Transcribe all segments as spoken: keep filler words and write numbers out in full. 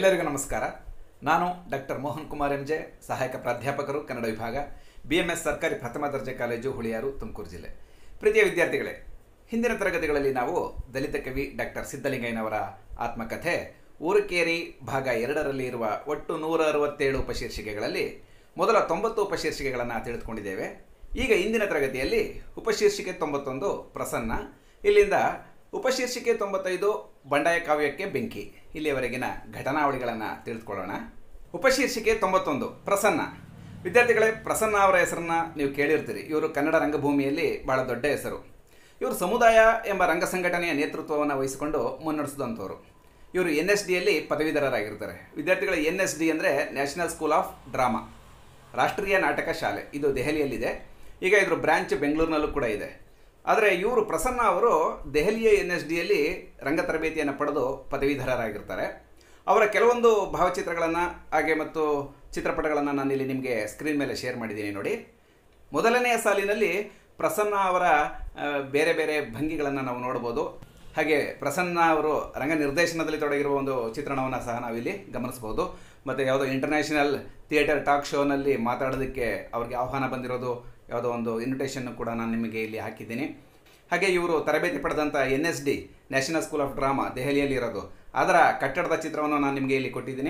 ಎಲ್ಲರಿಗೂ ನಮಸ್ಕಾರ. ನಾನು doctor Mohan Kumar M J, ಸಹಾಯಕ ಪ್ರಾಧ್ಯಾಪಕರು, ಕನ್ನಡ ವಿಭಾಗ, ಬಿ ಎಂ ಎಸ್ ಸರ್ಕಾರಿ ಪ್ರಥಮ ದರ್ಜೆ ಕಾಲೇಜು, ಹುಳಿಯಾರು, ತುಮಕೂರು ಜಿಲ್ಲೆ. ಪ್ರೀತಿಯ ವಿದ್ಯಾರ್ಥಿಗಳೇ, ಹಿಂದಿನ ತರಗತಿಗಳಲ್ಲಿ ನಾವು ದಲಿತ ಕವಿ ಡಾಕ್ಟರ್ ಸಿದ್ಧಲಿಂಗಯ್ಯನವರ ಆತ್ಮಕಥೆ ಊರುಕೇರಿ ಭಾಗ ಎರಡರಲ್ಲಿ ಇರುವ ಒಟ್ಟು ನೂರ ಅರವತ್ತೇಳು ಉಪಶೀರ್ಷಿಕೆಗಳಲ್ಲಿ ಮೊದಲ ತೊಂಬತ್ತು ಉಪಶೀರ್ಷಿಕೆಗಳನ್ನು ತಿಳಿದುಕೊಂಡಿದ್ದೇವೆ. ಈಗ ಇಂದಿನ ತರಗತಿಯಲ್ಲಿ ಉಪಶೀರ್ಷಿಕೆ ತೊಂಬತ್ತೊಂದು ಪ್ರಸನ್ನ, ಇಲ್ಲಿಂದ ಉಪಶೀರ್ಷಿಕೆ ತೊಂಬತ್ತೈದು ಬಂಡಾಯ ಕಾವ್ಯಕ್ಕೆ ಬೆಂಕಿ, ಇಲ್ಲಿಯವರೆಗಿನ ಘಟನಾವಳಿಗಳನ್ನು ತಿಳಿದುಕೊಳ್ಳೋಣ. ಉಪಶೀರ್ಷಿಕೆ ತೊಂಬತ್ತೊಂದು ಪ್ರಸನ್ನ. ವಿದ್ಯಾರ್ಥಿಗಳೇ, ಪ್ರಸನ್ನ ಅವರ ಹೆಸರನ್ನು ನೀವು ಕೇಳಿರ್ತೀರಿ. ಇವರು ಕನ್ನಡ ರಂಗಭೂಮಿಯಲ್ಲಿ ಭಾಳ ದೊಡ್ಡ ಹೆಸರು. ಇವರು ಸಮುದಾಯ ಎಂಬ ರಂಗ ಸಂಘಟನೆಯ ನೇತೃತ್ವವನ್ನು ವಹಿಸಿಕೊಂಡು ಮುನ್ನಡೆಸಿದಂಥವ್ರು. ಇವರು ಎನ್ ಎಸ್ ಡಿಯಲ್ಲಿ ಪದವೀಧರರಾಗಿರ್ತಾರೆ. ವಿದ್ಯಾರ್ಥಿಗಳ ಎನ್ ಎಸ್ ಡಿ ಅಂದರೆ ನ್ಯಾಷನಲ್ ಸ್ಕೂಲ್ ಆಫ್ ಡ್ರಾಮಾ, ರಾಷ್ಟ್ರೀಯ ನಾಟಕ ಶಾಲೆ. ಇದು ದೆಹಲಿಯಲ್ಲಿದೆ. ಈಗ ಇದ್ರ ಬ್ರ್ಯಾಂಚ್ ಬೆಂಗಳೂರಿನಲ್ಲೂ ಕೂಡ ಇದೆ. ಆದರೆ ಇವರು ಪ್ರಸನ್ನ ಅವರು ದೆಹಲಿಯ ಎನ್ ಎಸ್ ಡಿಯಲ್ಲಿ ರಂಗ ತರಬೇತಿಯನ್ನು ಪಡೆದು ಪದವೀಧರರಾಗಿರ್ತಾರೆ. ಅವರ ಕೆಲವೊಂದು ಭಾವಚಿತ್ರಗಳನ್ನು ಹಾಗೆ ಮತ್ತು ಚಿತ್ರಪಟಗಳನ್ನು ನಾನಿಲ್ಲಿ ನಿಮಗೆ ಸ್ಕ್ರೀನ್ ಮೇಲೆ ಶೇರ್ ಮಾಡಿದ್ದೀನಿ ನೋಡಿ. ಮೊದಲನೆಯ ಸಾಲಿನಲ್ಲಿ ಪ್ರಸನ್ನ ಅವರ ಬೇರೆ ಬೇರೆ ಭಂಗಿಗಳನ್ನು ನಾವು ನೋಡ್ಬೋದು. ಹಾಗೆ ಪ್ರಸನ್ನ ಅವರು ರಂಗ ನಿರ್ದೇಶನದಲ್ಲಿ ತೊಡಗಿರುವ ಒಂದು ಚಿತ್ರಣವನ್ನು ಸಹ ನಾವಿಲ್ಲಿ ಗಮನಿಸ್ಬೋದು. ಮತ್ತು ಯಾವುದೋ ಇಂಟರ್ನ್ಯಾಷನಲ್ ಥಿಯೇಟರ್ ಟಾಕ್ ಶೋನಲ್ಲಿ ಮಾತಾಡೋದಕ್ಕೆ ಅವ್ರಿಗೆ ಆಹ್ವಾನ ಬಂದಿರೋದು, ಯಾವುದೋ ಒಂದು ಇನ್ವಿಟೇಷನ್ ಕೂಡ ನಾನು ನಿಮಗೆ ಇಲ್ಲಿ ಹಾಕಿದ್ದೀನಿ. ಹಾಗೆ ಇವರು ತರಬೇತಿ ಪಡೆದಂಥ N S D national school of drama ದೆಹಲಿಯಲ್ಲಿ ಇರೋದು, ಅದರ ಕಟ್ಟಡದ ಚಿತ್ರವನ್ನು ನಾನು ನಿಮಗೆ ಇಲ್ಲಿ ಕೊಟ್ಟಿದ್ದೀನಿ.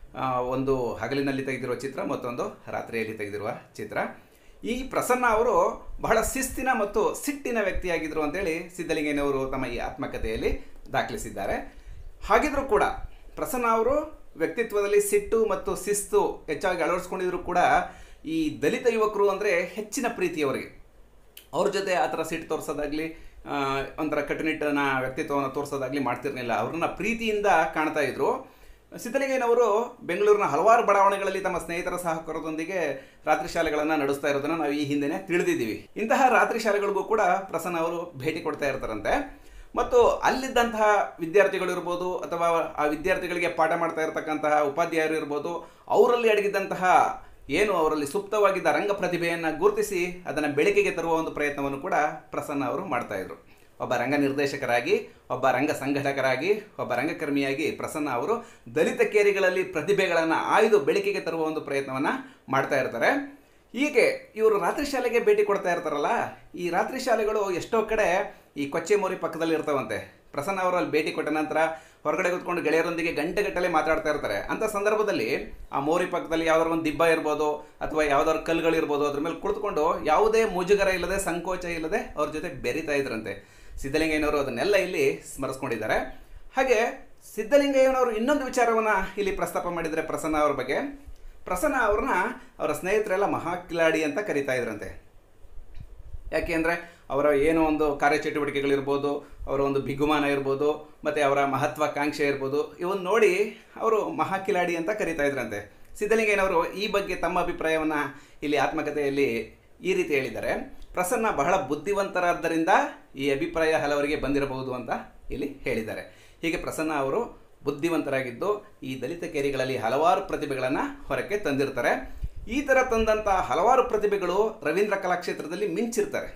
ಒಂದು ಹಗಲಿನಲ್ಲಿ ತೆಗೆದಿರುವ ಚಿತ್ರ, ಮತ್ತೊಂದು ರಾತ್ರಿಯಲ್ಲಿ ತೆಗೆದಿರುವ ಚಿತ್ರ. ಈ ಪ್ರಸನ್ನ ಅವರು ಬಹಳ ಶಿಸ್ತಿನ ಮತ್ತು ಸಿಟ್ಟಿನ ವ್ಯಕ್ತಿಯಾಗಿದ್ದರು ಅಂತೇಳಿ ಸಿದ್ಧಲಿಂಗಯ್ಯನವರು ತಮ್ಮ ಈ ಆತ್ಮಕಥೆಯಲ್ಲಿ ದಾಖಲಿಸಿದ್ದಾರೆ. ಹಾಗಿದ್ರೂ ಕೂಡ ಪ್ರಸನ್ನ ಅವರು ವ್ಯಕ್ತಿತ್ವದಲ್ಲಿ ಸಿಟ್ಟು ಮತ್ತು ಶಿಸ್ತು ಹೆಚ್ಚಾಗಿ ಅಳವಡಿಸ್ಕೊಂಡಿದ್ರು ಕೂಡ ಈ ದಲಿತ ಯುವಕರು ಅಂದರೆ ಹೆಚ್ಚಿನ ಪ್ರೀತಿಯವರಿಗೆ. ಅವ್ರ ಜೊತೆ ಆ ಥರ ಸಿಟ್ಟು ತೋರಿಸೋದಾಗಲಿ, ಒಂಥರ ಕಟ್ಟುನಿಟ್ಟನ ವ್ಯಕ್ತಿತ್ವವನ್ನು ತೋರಿಸೋದಾಗಲಿ ಮಾಡ್ತಿರ್ಲಿಲ್ಲ. ಅವ್ರನ್ನ ಪ್ರೀತಿಯಿಂದ ಕಾಣ್ತಾ ಇದ್ರು. ಸಿದ್ಧಲಿಂಗಯ್ಯನವರು ಬೆಂಗಳೂರಿನ ಹಲವಾರು ಬಡಾವಣೆಗಳಲ್ಲಿ ತಮ್ಮ ಸ್ನೇಹಿತರ ಸಹಕಾರದೊಂದಿಗೆ ರಾತ್ರಿ ಶಾಲೆಗಳನ್ನು ನಡೆಸ್ತಾ ಇರೋದನ್ನು ನಾವು ಈ ಹಿಂದೆನೇ ತಿಳಿದಿದ್ದೀವಿ. ಇಂತಹ ರಾತ್ರಿ ಶಾಲೆಗಳಿಗೂ ಕೂಡ ಪ್ರಸನ್ನ ಅವರು ಭೇಟಿ ಕೊಡ್ತಾ ಇರ್ತಾರಂತೆ. ಮತ್ತು ಅಲ್ಲಿದ್ದಂತಹ ವಿದ್ಯಾರ್ಥಿಗಳು ಇರ್ಬೋದು, ಅಥವಾ ಆ ವಿದ್ಯಾರ್ಥಿಗಳಿಗೆ ಪಾಠ ಮಾಡ್ತಾ ಇರತಕ್ಕಂತಹ ಉಪಾಧ್ಯಾಯರು ಇರ್ಬೋದು, ಅವರಲ್ಲಿ ಅಡಗಿದ್ದಂತಹ ಏನು ಅವರಲ್ಲಿ ಸುಪ್ತವಾಗಿದ್ದ ರಂಗ ಪ್ರತಿಭೆಯನ್ನು ಗುರುತಿಸಿ ಅದನ್ನು ಬೆಳಕಿಗೆ ತರುವ ಒಂದು ಪ್ರಯತ್ನವನ್ನು ಕೂಡ ಪ್ರಸನ್ನ ಅವರು ಮಾಡ್ತಾಯಿದ್ರು. ಒಬ್ಬ ರಂಗ ನಿರ್ದೇಶಕರಾಗಿ, ಒಬ್ಬ ರಂಗ ಸಂಘಟಕರಾಗಿ, ಒಬ್ಬ ರಂಗಕರ್ಮಿಯಾಗಿ ಪ್ರಸನ್ನ ಅವರು ದಲಿತ ಕೇರಿಗಳಲ್ಲಿ ಪ್ರತಿಭೆಗಳನ್ನು ಆಯ್ದು ಬೆಳಕಿಗೆ ತರುವ ಒಂದು ಪ್ರಯತ್ನವನ್ನು ಮಾಡ್ತಾ ಇರ್ತಾರೆ. ಹೀಗೆ ಇವರು ರಾತ್ರಿ ಶಾಲೆಗೆ ಭೇಟಿ ಕೊಡ್ತಾ ಇರ್ತಾರಲ್ಲ, ಈ ರಾತ್ರಿ ಶಾಲೆಗಳು ಎಷ್ಟೋ ಕಡೆ ಈ ಕೊಚ್ಚೆ ಮೋರಿ ಪಕ್ಕದಲ್ಲಿ ಇರ್ತಾವಂತೆ. ಪ್ರಸನ್ನ ಅವರು ಅಲ್ಲಿ ಭೇಟಿ ಕೊಟ್ಟ ನಂತರ ಹೊರಗಡೆ ಕೂತ್ಕೊಂಡು ಗೆಳೆಯರೊಂದಿಗೆ ಗಂಟೆಗಟ್ಟಲೆ ಮಾತಾಡ್ತಾ ಇರ್ತಾರೆ. ಅಂಥ ಸಂದರ್ಭದಲ್ಲಿ ಆ ಮೋರಿ ಪಕ್ಕದಲ್ಲಿ ಯಾವ್ದಾದ್ರು ಒಂದು ದಿಬ್ಬ ಇರ್ಬೋದು, ಅಥವಾ ಯಾವ್ದಾದ್ರು ಕಲ್ಲುಗಳಿರ್ಬೋದು, ಅದ್ರ ಮೇಲೆ ಕುಳಿತುಕೊಂಡು ಯಾವುದೇ ಮುಜುಗರ ಇಲ್ಲದೆ, ಸಂಕೋಚ ಇಲ್ಲದೆ ಅವ್ರ ಜೊತೆ ಬೆರೀತಾ ಇದ್ರಂತೆ. ಸಿದ್ಧಲಿಂಗಯ್ಯನವರು ಅದನ್ನೆಲ್ಲ ಇಲ್ಲಿ ಸ್ಮರಿಸ್ಕೊಂಡಿದ್ದಾರೆ. ಹಾಗೆ ಸಿದ್ಧಲಿಂಗಯ್ಯನವರು ಇನ್ನೊಂದು ವಿಚಾರವನ್ನು ಇಲ್ಲಿ ಪ್ರಸ್ತಾಪ ಮಾಡಿದರೆ ಪ್ರಸನ್ನ ಅವ್ರ ಬಗ್ಗೆ. ಪ್ರಸನ್ನ ಅವ್ರನ್ನ ಅವರ ಸ್ನೇಹಿತರೆಲ್ಲ ಮಹಾಕಿಲಾಡಿ ಅಂತ ಕರೀತಾ ಇದ್ರಂತೆ. ಯಾಕೆ ಅಂದರೆ ಅವರ ಏನೋ ಒಂದು ಕಾರ್ಯಚಟುವಟಿಕೆಗಳಿರ್ಬೋದು, ಅವರ ಒಂದು ಬಿಗುಮಾನ ಇರ್ಬೋದು, ಮತ್ತು ಅವರ ಮಹತ್ವಾಕಾಂಕ್ಷೆ ಇರ್ಬೋದು, ಇವನ್ನ ನೋಡಿ ಅವರು ಮಹಾಕಿಲಾಡಿ ಅಂತ ಕರೀತಾ ಇದ್ರಂತೆ. ಸಿದ್ಧಲಿಂಗಯ್ಯನವರು ಈ ಬಗ್ಗೆ ತಮ್ಮ ಅಭಿಪ್ರಾಯವನ್ನು ಇಲ್ಲಿ ಆತ್ಮಕಥೆಯಲ್ಲಿ ಈ ರೀತಿ ಹೇಳಿದ್ದಾರೆ. ಪ್ರಸನ್ನ ಬಹಳ ಬುದ್ಧಿವಂತರಾದ್ದರಿಂದ ಈ ಅಭಿಪ್ರಾಯ ಹಲವರಿಗೆ ಬಂದಿರಬಹುದು ಅಂತ ಇಲ್ಲಿ ಹೇಳಿದ್ದಾರೆ. ಹೀಗೆ ಪ್ರಸನ್ನ ಅವರು ಬುದ್ಧಿವಂತರಾಗಿದ್ದು ಈ ದಲಿತ ಕೇರಿಗಳಲ್ಲಿ ಹಲವಾರು ಪ್ರತಿಭೆಗಳನ್ನು ಹೊರಕ್ಕೆ ತಂದಿರ್ತಾರೆ. ಈ ಥರ ತಂದಂಥ ಹಲವಾರು ಪ್ರತಿಭೆಗಳು ರವೀಂದ್ರ ಕಲಾಕ್ಷೇತ್ರದಲ್ಲಿ ಮಿಂಚಿರ್ತಾರೆ.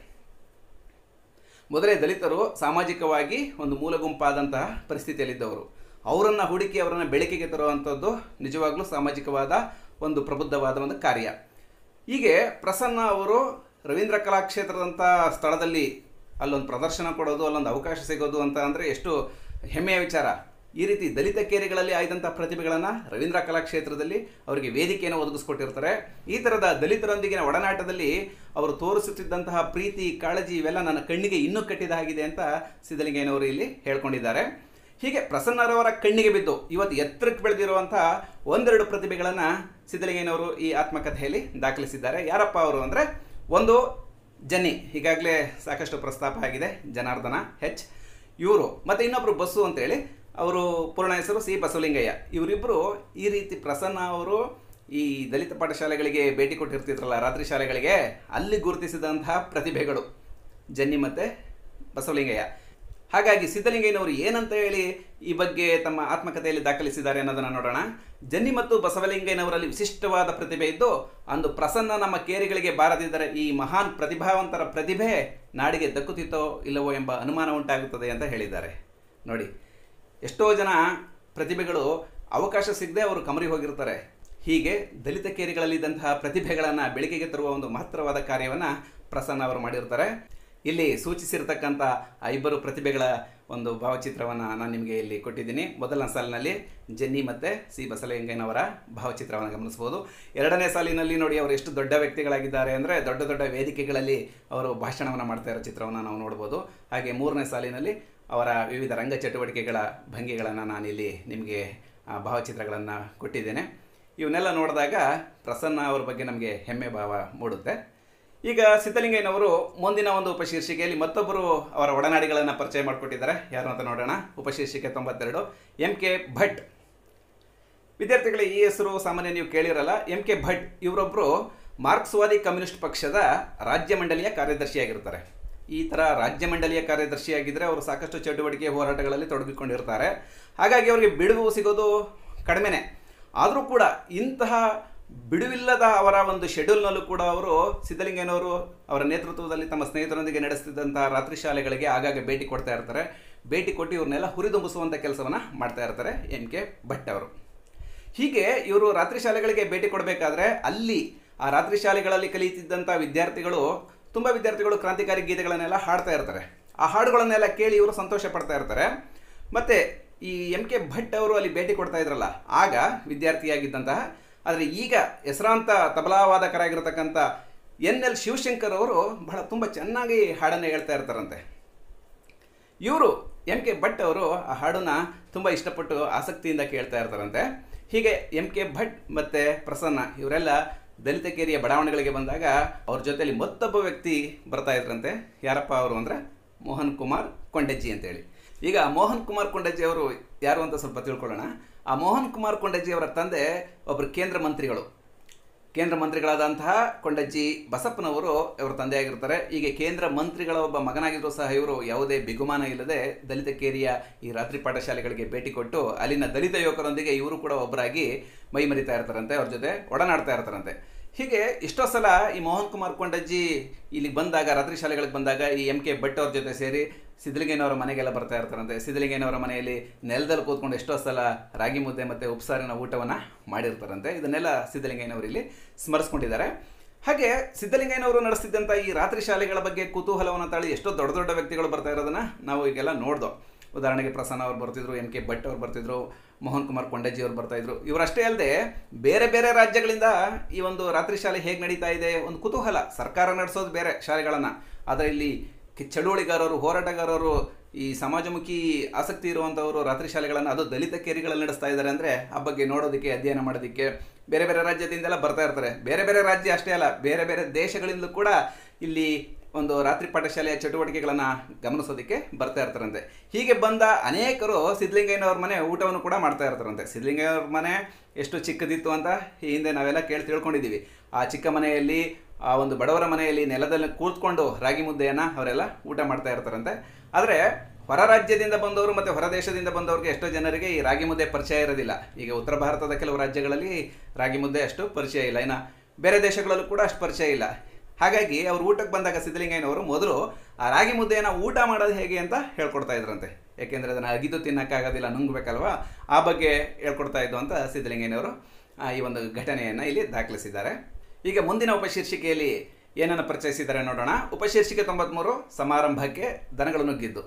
ಮೊದಲೇ ದಲಿತರು ಸಾಮಾಜಿಕವಾಗಿ ಒಂದು ಮೂಲ ಗುಂಪಾದಂತಹ ಪರಿಸ್ಥಿತಿಯಲ್ಲಿದ್ದವರು. ಅವರನ್ನು ಹುಡುಕಿ ಅವರನ್ನು ಬೆಳಕಿಗೆ ತರುವಂಥದ್ದು ನಿಜವಾಗ್ಲೂ ಸಾಮಾಜಿಕವಾದ ಒಂದು ಪ್ರಬುದ್ಧವಾದ ಒಂದು ಕಾರ್ಯ. ಹೀಗೆ ಪ್ರಸನ್ನ ಅವರು ರವೀಂದ್ರ ಕಲಾಕ್ಷೇತ್ರದಂಥ ಸ್ಥಳದಲ್ಲಿ ಅಲ್ಲೊಂದು ಪ್ರದರ್ಶನ ಕೊಡೋದು, ಅಲ್ಲೊಂದು ಅವಕಾಶ ಸಿಗೋದು ಅಂತ ಅಂದರೆ ಎಷ್ಟು ಹೆಮ್ಮೆಯ ವಿಚಾರ. ಈ ರೀತಿ ದಲಿತ ಕೇರಿಗಳಲ್ಲಿ ಆಯ್ದಂಥ ಪ್ರತಿಭೆಗಳನ್ನು ರವೀಂದ್ರ ಕಲಾಕ್ಷೇತ್ರದಲ್ಲಿ ಅವರಿಗೆ ವೇದಿಕೆಯನ್ನು ಒದಗಿಸ್ಕೊಟ್ಟಿರ್ತಾರೆ. ಈ ಥರದ ದಲಿತರೊಂದಿಗಿನ ಒಡನಾಟದಲ್ಲಿ ಅವರು ತೋರಿಸುತ್ತಿದ್ದಂತಹ ಪ್ರೀತಿ, ಕಾಳಜಿ ಇವೆಲ್ಲ ನನ್ನ ಕಣ್ಣಿಗೆ ಇನ್ನೂ ಕಟ್ಟಿದ ಹಾಗಿದೆ ಅಂತ ಸಿದ್ಧಲಿಂಗಯ್ಯನವರು ಇಲ್ಲಿ ಹೇಳ್ಕೊಂಡಿದ್ದಾರೆ. ಹೀಗೆ ಪ್ರಸನ್ನರವರ ಕಣ್ಣಿಗೆ ಬಿದ್ದು ಇವತ್ತು ಎತ್ತರಕ್ಕೆ ಬೆಳೆದಿರುವಂಥ ಒಂದೆರಡು ಪ್ರತಿಭೆಗಳನ್ನು ಸಿದ್ಧಲಿಂಗಯ್ಯನವರು ಈ ಆತ್ಮಕಥೆಯಲ್ಲಿ ದಾಖಲಿಸಿದ್ದಾರೆ. ಯಾರಪ್ಪ ಅವರು ಅಂದರೆ, ಒಂದು ಜನ್ನಿ, ಈಗಾಗಲೇ ಸಾಕಷ್ಟು ಪ್ರಸ್ತಾಪ ಆಗಿದೆ, ಜನಾರ್ದನ ಹೆಚ್ ಇವರು, ಮತ್ತು ಇನ್ನೊಬ್ಬರು ಬಸ್ಸು ಅಂತೇಳಿ, ಅವರು ಪೂರ್ಣ ಹೆಸರು ಸಿ ಬಸವಲಿಂಗಯ್ಯ. ಇವರಿಬ್ಬರು ಈ ರೀತಿ ಪ್ರಸನ್ನ ಅವರು ಈ ದಲಿತ ಪಾಠಶಾಲೆಗಳಿಗೆ ಭೇಟಿ ಕೊಟ್ಟಿರ್ತಿದ್ರಲ್ಲ, ರಾತ್ರಿ ಶಾಲೆಗಳಿಗೆ, ಅಲ್ಲಿ ಗುರುತಿಸಿದಂತಹ ಪ್ರತಿಭೆಗಳು ಜನ್ನಿ ಮತ್ತು ಬಸವಲಿಂಗಯ್ಯ. ಹಾಗಾಗಿ ಸಿದ್ಧಲಿಂಗಯ್ಯನವರು ಏನಂತ ಹೇಳಿ ಈ ಬಗ್ಗೆ ತಮ್ಮ ಆತ್ಮಕಥೆಯಲ್ಲಿ ದಾಖಲಿಸಿದ್ದಾರೆ ಅನ್ನೋದನ್ನು ನೋಡೋಣ. ಜನ್ನಿ ಮತ್ತು ಬಸವಲಿಂಗಯ್ಯನವರಲ್ಲಿ ವಿಶಿಷ್ಟವಾದ ಪ್ರತಿಭೆ ಇದ್ದು, ಅಂದು ಪ್ರಸನ್ನ ನಮ್ಮ ಕೇರಿಗಳಿಗೆ ಬಾರದಿದ್ದರೆ ಈ ಮಹಾನ್ ಪ್ರತಿಭಾವಂತರ ಪ್ರತಿಭೆ ನಾಡಿಗೆ ದಕ್ಕುತ್ತಿತ್ತೋ ಇಲ್ಲವೋ ಎಂಬ ಅನುಮಾನ ಉಂಟಾಗುತ್ತದೆ ಅಂತ ಹೇಳಿದ್ದಾರೆ. ನೋಡಿ, ಎಷ್ಟೋ ಜನ ಪ್ರತಿಭೆಗಳು ಅವಕಾಶ ಸಿಗದೆ ಅವರು ಕಮರಿ ಹೋಗಿರ್ತಾರೆ. ಹೀಗೆ ದಲಿತ ಕೇರಿಗಳಲ್ಲಿದ್ದಂತಹ ಪ್ರತಿಭೆಗಳನ್ನು ಬೆಳಕಿಗೆ ತರುವ ಒಂದು ಮಹತ್ತರವಾದ ಕಾರ್ಯವನ್ನು ಪ್ರಸನ್ನ ಅವರು ಮಾಡಿರ್ತಾರೆ. ಇಲ್ಲಿ ಸೂಚಿಸಿರ್ತಕ್ಕಂಥ ಆ ಇಬ್ಬರು ಪ್ರತಿಭೆಗಳ ಒಂದು ಭಾವಚಿತ್ರವನ್ನು ನಾನು ನಿಮಗೆ ಇಲ್ಲಿ ಕೊಟ್ಟಿದ್ದೀನಿ. ಮೊದಲನೇ ಸಾಲಿನಲ್ಲಿ ಜೆನ್ನಿ ಮತ್ತು ಸಿ ಬಸವಲಿಂಗಯ್ಯನವರ ಭಾವಚಿತ್ರವನ್ನು ಗಮನಿಸ್ಬೋದು. ಎರಡನೇ ಸಾಲಿನಲ್ಲಿ ನೋಡಿ ಅವರು ಎಷ್ಟು ದೊಡ್ಡ ವ್ಯಕ್ತಿಗಳಾಗಿದ್ದಾರೆ ಅಂದರೆ ದೊಡ್ಡ ದೊಡ್ಡ ವೇದಿಕೆಗಳಲ್ಲಿ ಅವರು ಭಾಷಣವನ್ನು ಮಾಡ್ತಾ ಇರೋ ಚಿತ್ರವನ್ನು ನಾವು ನೋಡ್ಬೋದು. ಹಾಗೆ ಮೂರನೇ ಸಾಲಿನಲ್ಲಿ ಅವರ ವಿವಿಧ ರಂಗ ಚಟುವಟಿಕೆಗಳ ಭಂಗಿಗಳನ್ನು ನಾನಿಲ್ಲಿ ನಿಮಗೆ ಭಾವಚಿತ್ರಗಳನ್ನು ಕೊಟ್ಟಿದ್ದೇನೆ. ಇವನ್ನೆಲ್ಲ ನೋಡಿದಾಗ ಪ್ರಸನ್ನ ಅವ್ರ ಬಗ್ಗೆ ನಮಗೆ ಹೆಮ್ಮೆ ಭಾವ ಮೂಡುತ್ತೆ. ಈಗ ಸಿದ್ಧಲಿಂಗಯ್ಯನವರು ಮುಂದಿನ ಒಂದು ಉಪಶೀರ್ಷಿಕೆಯಲ್ಲಿ ಮತ್ತೊಬ್ಬರು ಅವರ ಒಡನಾಡಿಗಳನ್ನು ಪರಿಚಯ ಮಾಡಿಕೊಟ್ಟಿದ್ದಾರೆ. ಯಾರು ಅಂತ ನೋಡೋಣ. ಉಪಶೀರ್ಷಿಕೆ ತೊಂಬತ್ತೆರಡು, ಎಂ ಕೆ ಭಟ್. ವಿದ್ಯಾರ್ಥಿಗಳೇ, ಈ ಹೆಸರು ಸಾಮಾನ್ಯ ನೀವು ಕೇಳಿರಲ್ಲ. ಎಂ ಕೆ ಭಟ್ ಇವರೊಬ್ಬರು ಮಾರ್ಕ್ಸ್ವಾದಿ ಕಮ್ಯುನಿಸ್ಟ್ ಪಕ್ಷದ ರಾಜ್ಯ ಮಂಡಳಿಯ ಕಾರ್ಯದರ್ಶಿಯಾಗಿರ್ತಾರೆ. ಈ ಥರ ರಾಜ್ಯ ಮಂಡಳಿಯ ಕಾರ್ಯದರ್ಶಿಯಾಗಿದ್ದರೆ ಅವರು ಸಾಕಷ್ಟು ಚಟುವಟಿಕೆ ಹೋರಾಟಗಳಲ್ಲಿ ತೊಡಗಿಕೊಂಡಿರ್ತಾರೆ. ಹಾಗಾಗಿ ಅವರಿಗೆ ಬಿಡುವು ಸಿಗೋದು ಕಡಿಮೆನೇ. ಆದರೂ ಕೂಡ ಇಂತಹ ಬಿಡುವಿಲ್ಲದ ಅವರ ಒಂದು ಶೆಡ್ಯೂಲ್ನಲ್ಲೂ ಕೂಡ ಅವರು ಸಿದ್ಧಲಿಂಗಯ್ಯನವರು ಅವರ ನೇತೃತ್ವದಲ್ಲಿ ತಮ್ಮ ಸ್ನೇಹಿತರೊಂದಿಗೆ ನಡೆಸ್ತಿದ್ದಂಥ ರಾತ್ರಿ ಶಾಲೆಗಳಿಗೆ ಆಗಾಗ ಭೇಟಿ ಕೊಡ್ತಾ ಇರ್ತಾರೆ. ಭೇಟಿ ಕೊಟ್ಟು ಇವ್ರನ್ನೆಲ್ಲ ಹುರಿದುಂಬಿಸುವಂಥ ಕೆಲಸವನ್ನು ಮಾಡ್ತಾ ಇರ್ತಾರೆ ಎಂ ಕೆ ಭಟ್ ಅವರು. ಹೀಗೆ ಇವರು ರಾತ್ರಿ ಶಾಲೆಗಳಿಗೆ ಭೇಟಿ ಕೊಡಬೇಕಾದ್ರೆ ಅಲ್ಲಿ ಆ ರಾತ್ರಿ ಶಾಲೆಗಳಲ್ಲಿ ಕಲಿಯುತ್ತಿದ್ದಂಥ ವಿದ್ಯಾರ್ಥಿಗಳು ತುಂಬ ವಿದ್ಯಾರ್ಥಿಗಳು ಕ್ರಾಂತಿಕಾರಿ ಗೀತೆಗಳನ್ನೆಲ್ಲ ಹಾಡ್ತಾ ಇರ್ತಾರೆ. ಆ ಹಾಡುಗಳನ್ನೆಲ್ಲ ಕೇಳಿ ಇವರು ಸಂತೋಷ ಪಡ್ತಾ ಇರ್ತಾರೆ. ಮತ್ತು ಈ ಎಂ ಕೆ ಭಟ್ ಅವರು ಅಲ್ಲಿ ಭೇಟಿ ಕೊಡ್ತಾ ಇದ್ರಲ್ಲ, ಆಗ ವಿದ್ಯಾರ್ಥಿಯಾಗಿದ್ದಂತಹ ಆದರೆ ಈಗ ಹೆಸರಾಂತ ತಬಲಾವಾದಕರಾಗಿರ್ತಕ್ಕಂಥ ಎನ್ ಎಲ್ ಶಿವಶಂಕರ್ ಅವರು ಬಹಳ ತುಂಬ ಚೆನ್ನಾಗಿ ಹಾಡನ್ನು ಹೇಳ್ತಾ ಇರ್ತಾರಂತೆ. ಇವರು ಎಂ ಕೆ ಭಟ್ ಅವರು ಆ ಹಾಡನ್ನು ತುಂಬ ಇಷ್ಟಪಟ್ಟು ಆಸಕ್ತಿಯಿಂದ ಕೇಳ್ತಾ ಇರ್ತಾರಂತೆ. ಹೀಗೆ ಎಂ ಕೆ ಭಟ್ ಮತ್ತು ಪ್ರಸನ್ನ ಇವರೆಲ್ಲ ದಲಿತ ಕೇರಿಯ ಬಡಾವಣೆಗಳಿಗೆ ಬಂದಾಗ ಅವ್ರ ಜೊತೆಯಲ್ಲಿ ಮತ್ತೊಬ್ಬ ವ್ಯಕ್ತಿ ಬರ್ತಾ ಇದ್ರಂತೆ. ಯಾರಪ್ಪ ಅವರು ಅಂದರೆ ಮೋಹನ್ ಕುಮಾರ್ ಕೊಂಡಜ್ಜಿ ಅಂತೇಳಿ. ಈಗ ಮೋಹನ್ ಕುಮಾರ್ ಕೊಂಡಜ್ಜಿ ಅವರು ಯಾರು ಅಂತ ಸ್ವಲ್ಪ ತಿಳ್ಕೊಳ್ಳೋಣ. ಆ ಮೋಹನ್ ಕುಮಾರ್ ಕೊಂಡಜ್ಜಿ ಅವರ ತಂದೆ ಒಬ್ಬರು ಕೇಂದ್ರ ಮಂತ್ರಿಗಳು. ಕೇಂದ್ರ ಮಂತ್ರಿಗಳಾದಂತಹ ಕೊಂಡಜ್ಜಿ ಬಸಪ್ಪನವರು ಇವರ ತಂದೆಯಾಗಿರ್ತಾರೆ. ಹೀಗೆ ಕೇಂದ್ರ ಮಂತ್ರಿಗಳ ಒಬ್ಬ ಮಗನಾಗಿದ್ದರೂ ಸಹ ಇವರು ಯಾವುದೇ ಬಿಗುಮಾನ ಇಲ್ಲದೆ ದಲಿತ ಕೇರಿಯ ಈ ರಾತ್ರಿ ಪಾಠಶಾಲೆಗಳಿಗೆ ಭೇಟಿ ಕೊಟ್ಟು ಅಲ್ಲಿನ ದಲಿತ ಯುವಕರೊಂದಿಗೆ ಇವರು ಕೂಡ ಒಬ್ಬರಾಗಿ ಮೈ ಮರಿತಾ ಇರ್ತಾರಂತೆ, ಅವ್ರ ಜೊತೆ ಒಡನಾಡ್ತಾ ಇರ್ತಾರಂತೆ. ಹೀಗೆ ಎಷ್ಟೋ ಸಲ ಈ ಮೋಹನ್ ಕುಮಾರ್ ಕೊಂಡಜ್ಜಿ ಇಲ್ಲಿಗೆ ಬಂದಾಗ, ರಾತ್ರಿ ಶಾಲೆಗಳಿಗೆ ಬಂದಾಗ ಈ ಎಂ ಕೆ ಭಟ್ ಅವ್ರ ಜೊತೆ ಸೇರಿ ಸಿದ್ಧಲಿಂಗಯ್ಯನವರ ಮನೆಗೆಲ್ಲ ಬರ್ತಾ ಇರ್ತಾರಂತೆ. ಸಿದ್ಧಲಿಂಗಯ್ಯನವರ ಮನೆಯಲ್ಲಿ ನೆಲದಲ್ಲಿ ಕೂತ್ಕೊಂಡು ಎಷ್ಟೋ ಸಲ ರಾಗಿ ಮುದ್ದೆ ಮತ್ತು ಉಪ್ಸಾರಿನ ಊಟವನ್ನು ಮಾಡಿರ್ತಾರಂತೆ. ಇದನ್ನೆಲ್ಲ ಸಿದ್ಧಲಿಂಗಯ್ಯನವರು ಇಲ್ಲಿ ಸ್ಮರಿಸ್ಕೊಂಡಿದ್ದಾರೆ. ಹಾಗೆ ಸಿದ್ಧಲಿಂಗಯ್ಯನವರು ನಡೆಸ್ತಿದ್ದಂಥ ಈ ರಾತ್ರಿ ಶಾಲೆಗಳ ಬಗ್ಗೆ ಕುತೂಹಲವನ್ನು ತಾಳಿ ಎಷ್ಟೋ ದೊಡ್ಡ ದೊಡ್ಡ ವ್ಯಕ್ತಿಗಳು ಬರ್ತಾ ಇರೋದನ್ನು ನಾವು ಈಗೆಲ್ಲ ನೋಡ್ದೋ. ಉದಾಹರಣೆಗೆ ಪ್ರಸನ್ನ ಅವ್ರು ಬರ್ತಿದ್ರು, ಎಂ ಕೆ ಭಟ್ ಅವ್ರು ಬರ್ತಿದ್ರು, ಮೋಹನ್ ಕುಮಾರ್ ಕೊಂಡಜ್ಜಿ ಅವರು ಬರ್ತಾ ಇದ್ರು. ಇವರಷ್ಟೇ ಅಲ್ಲದೆ ಬೇರೆ ಬೇರೆ ರಾಜ್ಯಗಳಿಂದ ಈ ಒಂದು ರಾತ್ರಿ ಶಾಲೆ ಹೇಗೆ ನಡೀತಾ ಇದೆ ಒಂದು ಕುತೂಹಲ. ಸರ್ಕಾರ ನಡೆಸೋದು ಬೇರೆ ಶಾಲೆಗಳನ್ನು, ಆದರೆ ಇಲ್ಲಿ ಚಳುವಳಿಗಾರರು, ಹೋರಾಟಗಾರರು, ಈ ಸಮಾಜಮುಖಿ ಆಸಕ್ತಿ ಇರುವಂಥವರು ರಾತ್ರಿ ಶಾಲೆಗಳನ್ನು, ಅದು ದಲಿತ ಕೇರಿಗಳಲ್ಲಿ ನಡೆಸ್ತಾ ಇದ್ದಾರೆ ಅಂದರೆ ಆ ಬಗ್ಗೆ ನೋಡೋದಕ್ಕೆ, ಅಧ್ಯಯನ ಮಾಡೋದಕ್ಕೆ ಬೇರೆ ಬೇರೆ ರಾಜ್ಯದಿಂದೆಲ್ಲ ಬರ್ತಾ ಇರ್ತಾರೆ. ಬೇರೆ ಬೇರೆ ರಾಜ್ಯ ಅಷ್ಟೇ ಅಲ್ಲ, ಬೇರೆ ಬೇರೆ ದೇಶಗಳಿಂದಲೂ ಕೂಡ ಇಲ್ಲಿ ಒಂದು ರಾತ್ರಿ ಪಾಠಶಾಲೆಯ ಚಟುವಟಿಕೆಗಳನ್ನು ಗಮನಿಸೋದಕ್ಕೆ ಬರ್ತಾ ಇರ್ತಾರಂತೆ. ಹೀಗೆ ಬಂದ ಅನೇಕರು ಸಿದ್ಧಲಿಂಗಯ್ಯನವ್ರ ಮನೆ ಊಟವನ್ನು ಕೂಡ ಮಾಡ್ತಾ ಇರ್ತಾರಂತೆ. ಸಿದ್ಧಲಿಂಗಯ್ಯವ್ರ ಮನೆ ಎಷ್ಟು ಚಿಕ್ಕದಿತ್ತು ಅಂತ ಈ ಹಿಂದೆ ನಾವೆಲ್ಲ ಕೇಳಿ ತಿಳ್ಕೊಂಡಿದ್ದೀವಿ. ಆ ಚಿಕ್ಕ ಮನೆಯಲ್ಲಿ, ಆ ಒಂದು ಬಡವರ ಮನೆಯಲ್ಲಿ ನೆಲದಲ್ಲಿ ಕೂತ್ಕೊಂಡು ರಾಗಿ ಮುದ್ದೆಯನ್ನು ಅವರೆಲ್ಲ ಊಟ ಮಾಡ್ತಾ ಇರ್ತಾರಂತೆ. ಆದರೆ ಹೊರ ರಾಜ್ಯದಿಂದ ಬಂದವರು ಮತ್ತು ಹೊರ ದೇಶದಿಂದ ಬಂದವ್ರಿಗೆ ಎಷ್ಟೋ ಜನರಿಗೆ ಈ ರಾಗಿ ಮುದ್ದೆ ಪರಿಚಯ ಇರೋದಿಲ್ಲ. ಈಗ ಉತ್ತರ ಭಾರತದ ಕೆಲವು ರಾಜ್ಯಗಳಲ್ಲಿ ರಾಗಿ ಮುದ್ದೆ ಅಷ್ಟು ಪರಿಚಯ ಇಲ್ಲ, ಇನ್ನು ಬೇರೆ ದೇಶಗಳಲ್ಲೂ ಕೂಡ ಅಷ್ಟು ಪರಿಚಯ ಇಲ್ಲ. ಹಾಗಾಗಿ ಅವರು ಊಟಕ್ಕೆ ಬಂದಾಗ ಸಿದ್ಧಲಿಂಗಯ್ಯನವರು ಮೊದಲು ಆ ರಾಗಿ ಮುದ್ದೆಯನ್ನು ಊಟ ಮಾಡೋದು ಹೇಗೆ ಅಂತ ಹೇಳ್ಕೊಡ್ತಾ ಇದ್ರಂತೆ. ಯಾಕೆಂದರೆ ಅದನ್ನು ಅಗಿದು ತಿನ್ನೋಕ್ಕಾಗೋದಿಲ್ಲ, ನುಂಗಬೇಕಲ್ವಾ, ಆ ಬಗ್ಗೆ ಹೇಳ್ಕೊಡ್ತಾ ಇದ್ದು ಅಂತ ಸಿದ್ಧಲಿಂಗಯ್ಯನವರು ಈ ಒಂದು ಘಟನೆಯನ್ನು ಇಲ್ಲಿ ದಾಖಲಿಸಿದ್ದಾರೆ. ಈಗ ಮುಂದಿನ ಉಪಶೀರ್ಷಿಕೆಯಲ್ಲಿ ಏನನ್ನು ಪರಿಚಯಿಸಿದ್ದಾರೆ ನೋಡೋಣ. ಉಪಶೀರ್ಷಿಕೆ ತೊಂಬತ್ಮೂರು, ಸಮಾರಂಭಕ್ಕೆ ದನಗಳು ನುಗ್ಗಿದ್ದು.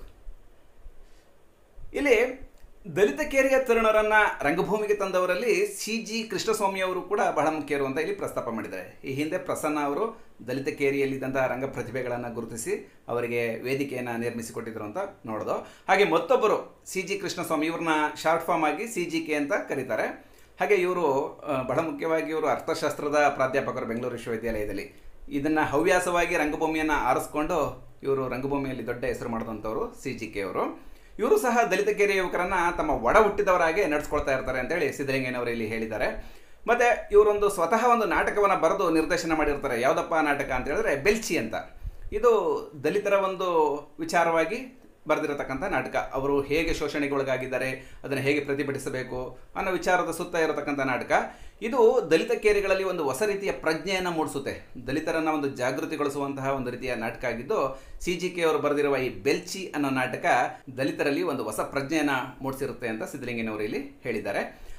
ಇಲ್ಲಿ ದಲಿತ ಕೇರಿಯ ತರುಣರನ್ನು ರಂಗಭೂಮಿಗೆ ತಂದವರಲ್ಲಿ ಸಿ ಜಿ ಕೃಷ್ಣಸ್ವಾಮಿ ಅವರು ಕೂಡ ಬಹಳ ಮುಖ್ಯರು ಅಂತ ಇಲ್ಲಿ ಪ್ರಸ್ತಾಪ ಮಾಡಿದ್ದಾರೆ. ಈ ಹಿಂದೆ ಪ್ರಸನ್ನ ಅವರು ದಲಿತ ಕೇರಿಯಲ್ಲಿದ್ದಂಥ ರಂಗ ಪ್ರತಿಭೆಗಳನ್ನು ಗುರುತಿಸಿ ಅವರಿಗೆ ವೇದಿಕೆಯನ್ನು ನಿರ್ಮಿಸಿಕೊಟ್ಟಿದ್ರು ಅಂತ ನೋಡೋದು. ಹಾಗೆ ಮತ್ತೊಬ್ಬರು ಸಿ ಜಿ ಕೃಷ್ಣಸ್ವಾಮಿ, ಇವ್ರನ್ನ ಶಾರ್ಟ್ ಫಾರ್ಮ್ ಆಗಿ ಸಿ ಜಿ ಕೆ ಅಂತ ಕರೀತಾರೆ. ಹಾಗೆ ಇವರು ಬಹಳ ಮುಖ್ಯವಾಗಿ ಇವರು ಅರ್ಥಶಾಸ್ತ್ರದ ಪ್ರಾಧ್ಯಾಪಕರು ಬೆಂಗಳೂರು ವಿಶ್ವವಿದ್ಯಾಲಯದಲ್ಲಿ. ಇದನ್ನು ಹವ್ಯಾಸವಾಗಿ ರಂಗಭೂಮಿಯನ್ನು ಆರಿಸ್ಕೊಂಡು ಇವರು ರಂಗಭೂಮಿಯಲ್ಲಿ ದೊಡ್ಡ ಹೆಸರು ಮಾಡಿದಂಥವರು ಸಿ ಜಿ ಕೆ ಅವರು. ಇವರು ಸಹ ದಲಿತ ಕೇರಿಯ ಯುವಕರನ್ನು ತಮ್ಮ ಒಡ ಹುಟ್ಟಿದವರಾಗೆ ನಡೆಸ್ಕೊಳ್ತಾ ಇರ್ತಾರೆ ಅಂತೇಳಿ ಸಿದ್ಧಲಿಂಗಯ್ಯನವರು ಇಲ್ಲಿ ಹೇಳಿದ್ದಾರೆ. ಮತ್ತು ಇವರೊಂದು ಸ್ವತಃ ಒಂದು ನಾಟಕವನ್ನು ಬರೆದು ನಿರ್ದೇಶನ ಮಾಡಿರ್ತಾರೆ. ಯಾವುದಪ್ಪ ನಾಟಕ ಅಂತ ಹೇಳಿದ್ರೆ ಬೆಲ್ಚಿ ಅಂತ. ಇದು ದಲಿತರ ಒಂದು ವಿಚಾರವಾಗಿ ಬರೆದಿರತಕ್ಕಂಥ ನಾಟಕ. ಅವರು ಹೇಗೆ ಶೋಷಣೆಗೊಳಗಾಗಿದ್ದಾರೆ, ಅದನ್ನು ಹೇಗೆ ಪ್ರತಿಭಟಿಸಬೇಕು ಅನ್ನೋ ವಿಚಾರದ ಸುತ್ತ ಇರತಕ್ಕಂಥ ನಾಟಕ. ಇದು ದಲಿತ ಕೇರಿಗಳಲ್ಲಿ ಒಂದು ಹೊಸ ರೀತಿಯ ಪ್ರಜ್ಞೆಯನ್ನು ಮೂಡಿಸುತ್ತೆ, ದಲಿತರನ್ನು ಒಂದು ಜಾಗೃತಿಗೊಳಿಸುವಂತಹ ಒಂದು ರೀತಿಯ ನಾಟಕ ಆಗಿದ್ದು, ಸಿ ಜಿ ಕೆ ಅವರು ಬರೆದಿರುವ ಈ ಬೆಲ್ಚಿ ಅನ್ನೋ ನಾಟಕ ದಲಿತರಲ್ಲಿ ಒಂದು ಹೊಸ ಪ್ರಜ್ಞೆಯನ್ನು ಮೂಡಿಸಿರುತ್ತೆ ಅಂತ ಸಿದ್ಧಲಿಂಗಯ್ಯನವರು ಇಲ್ಲಿ ಹೇಳಿದ್ದಾರೆ.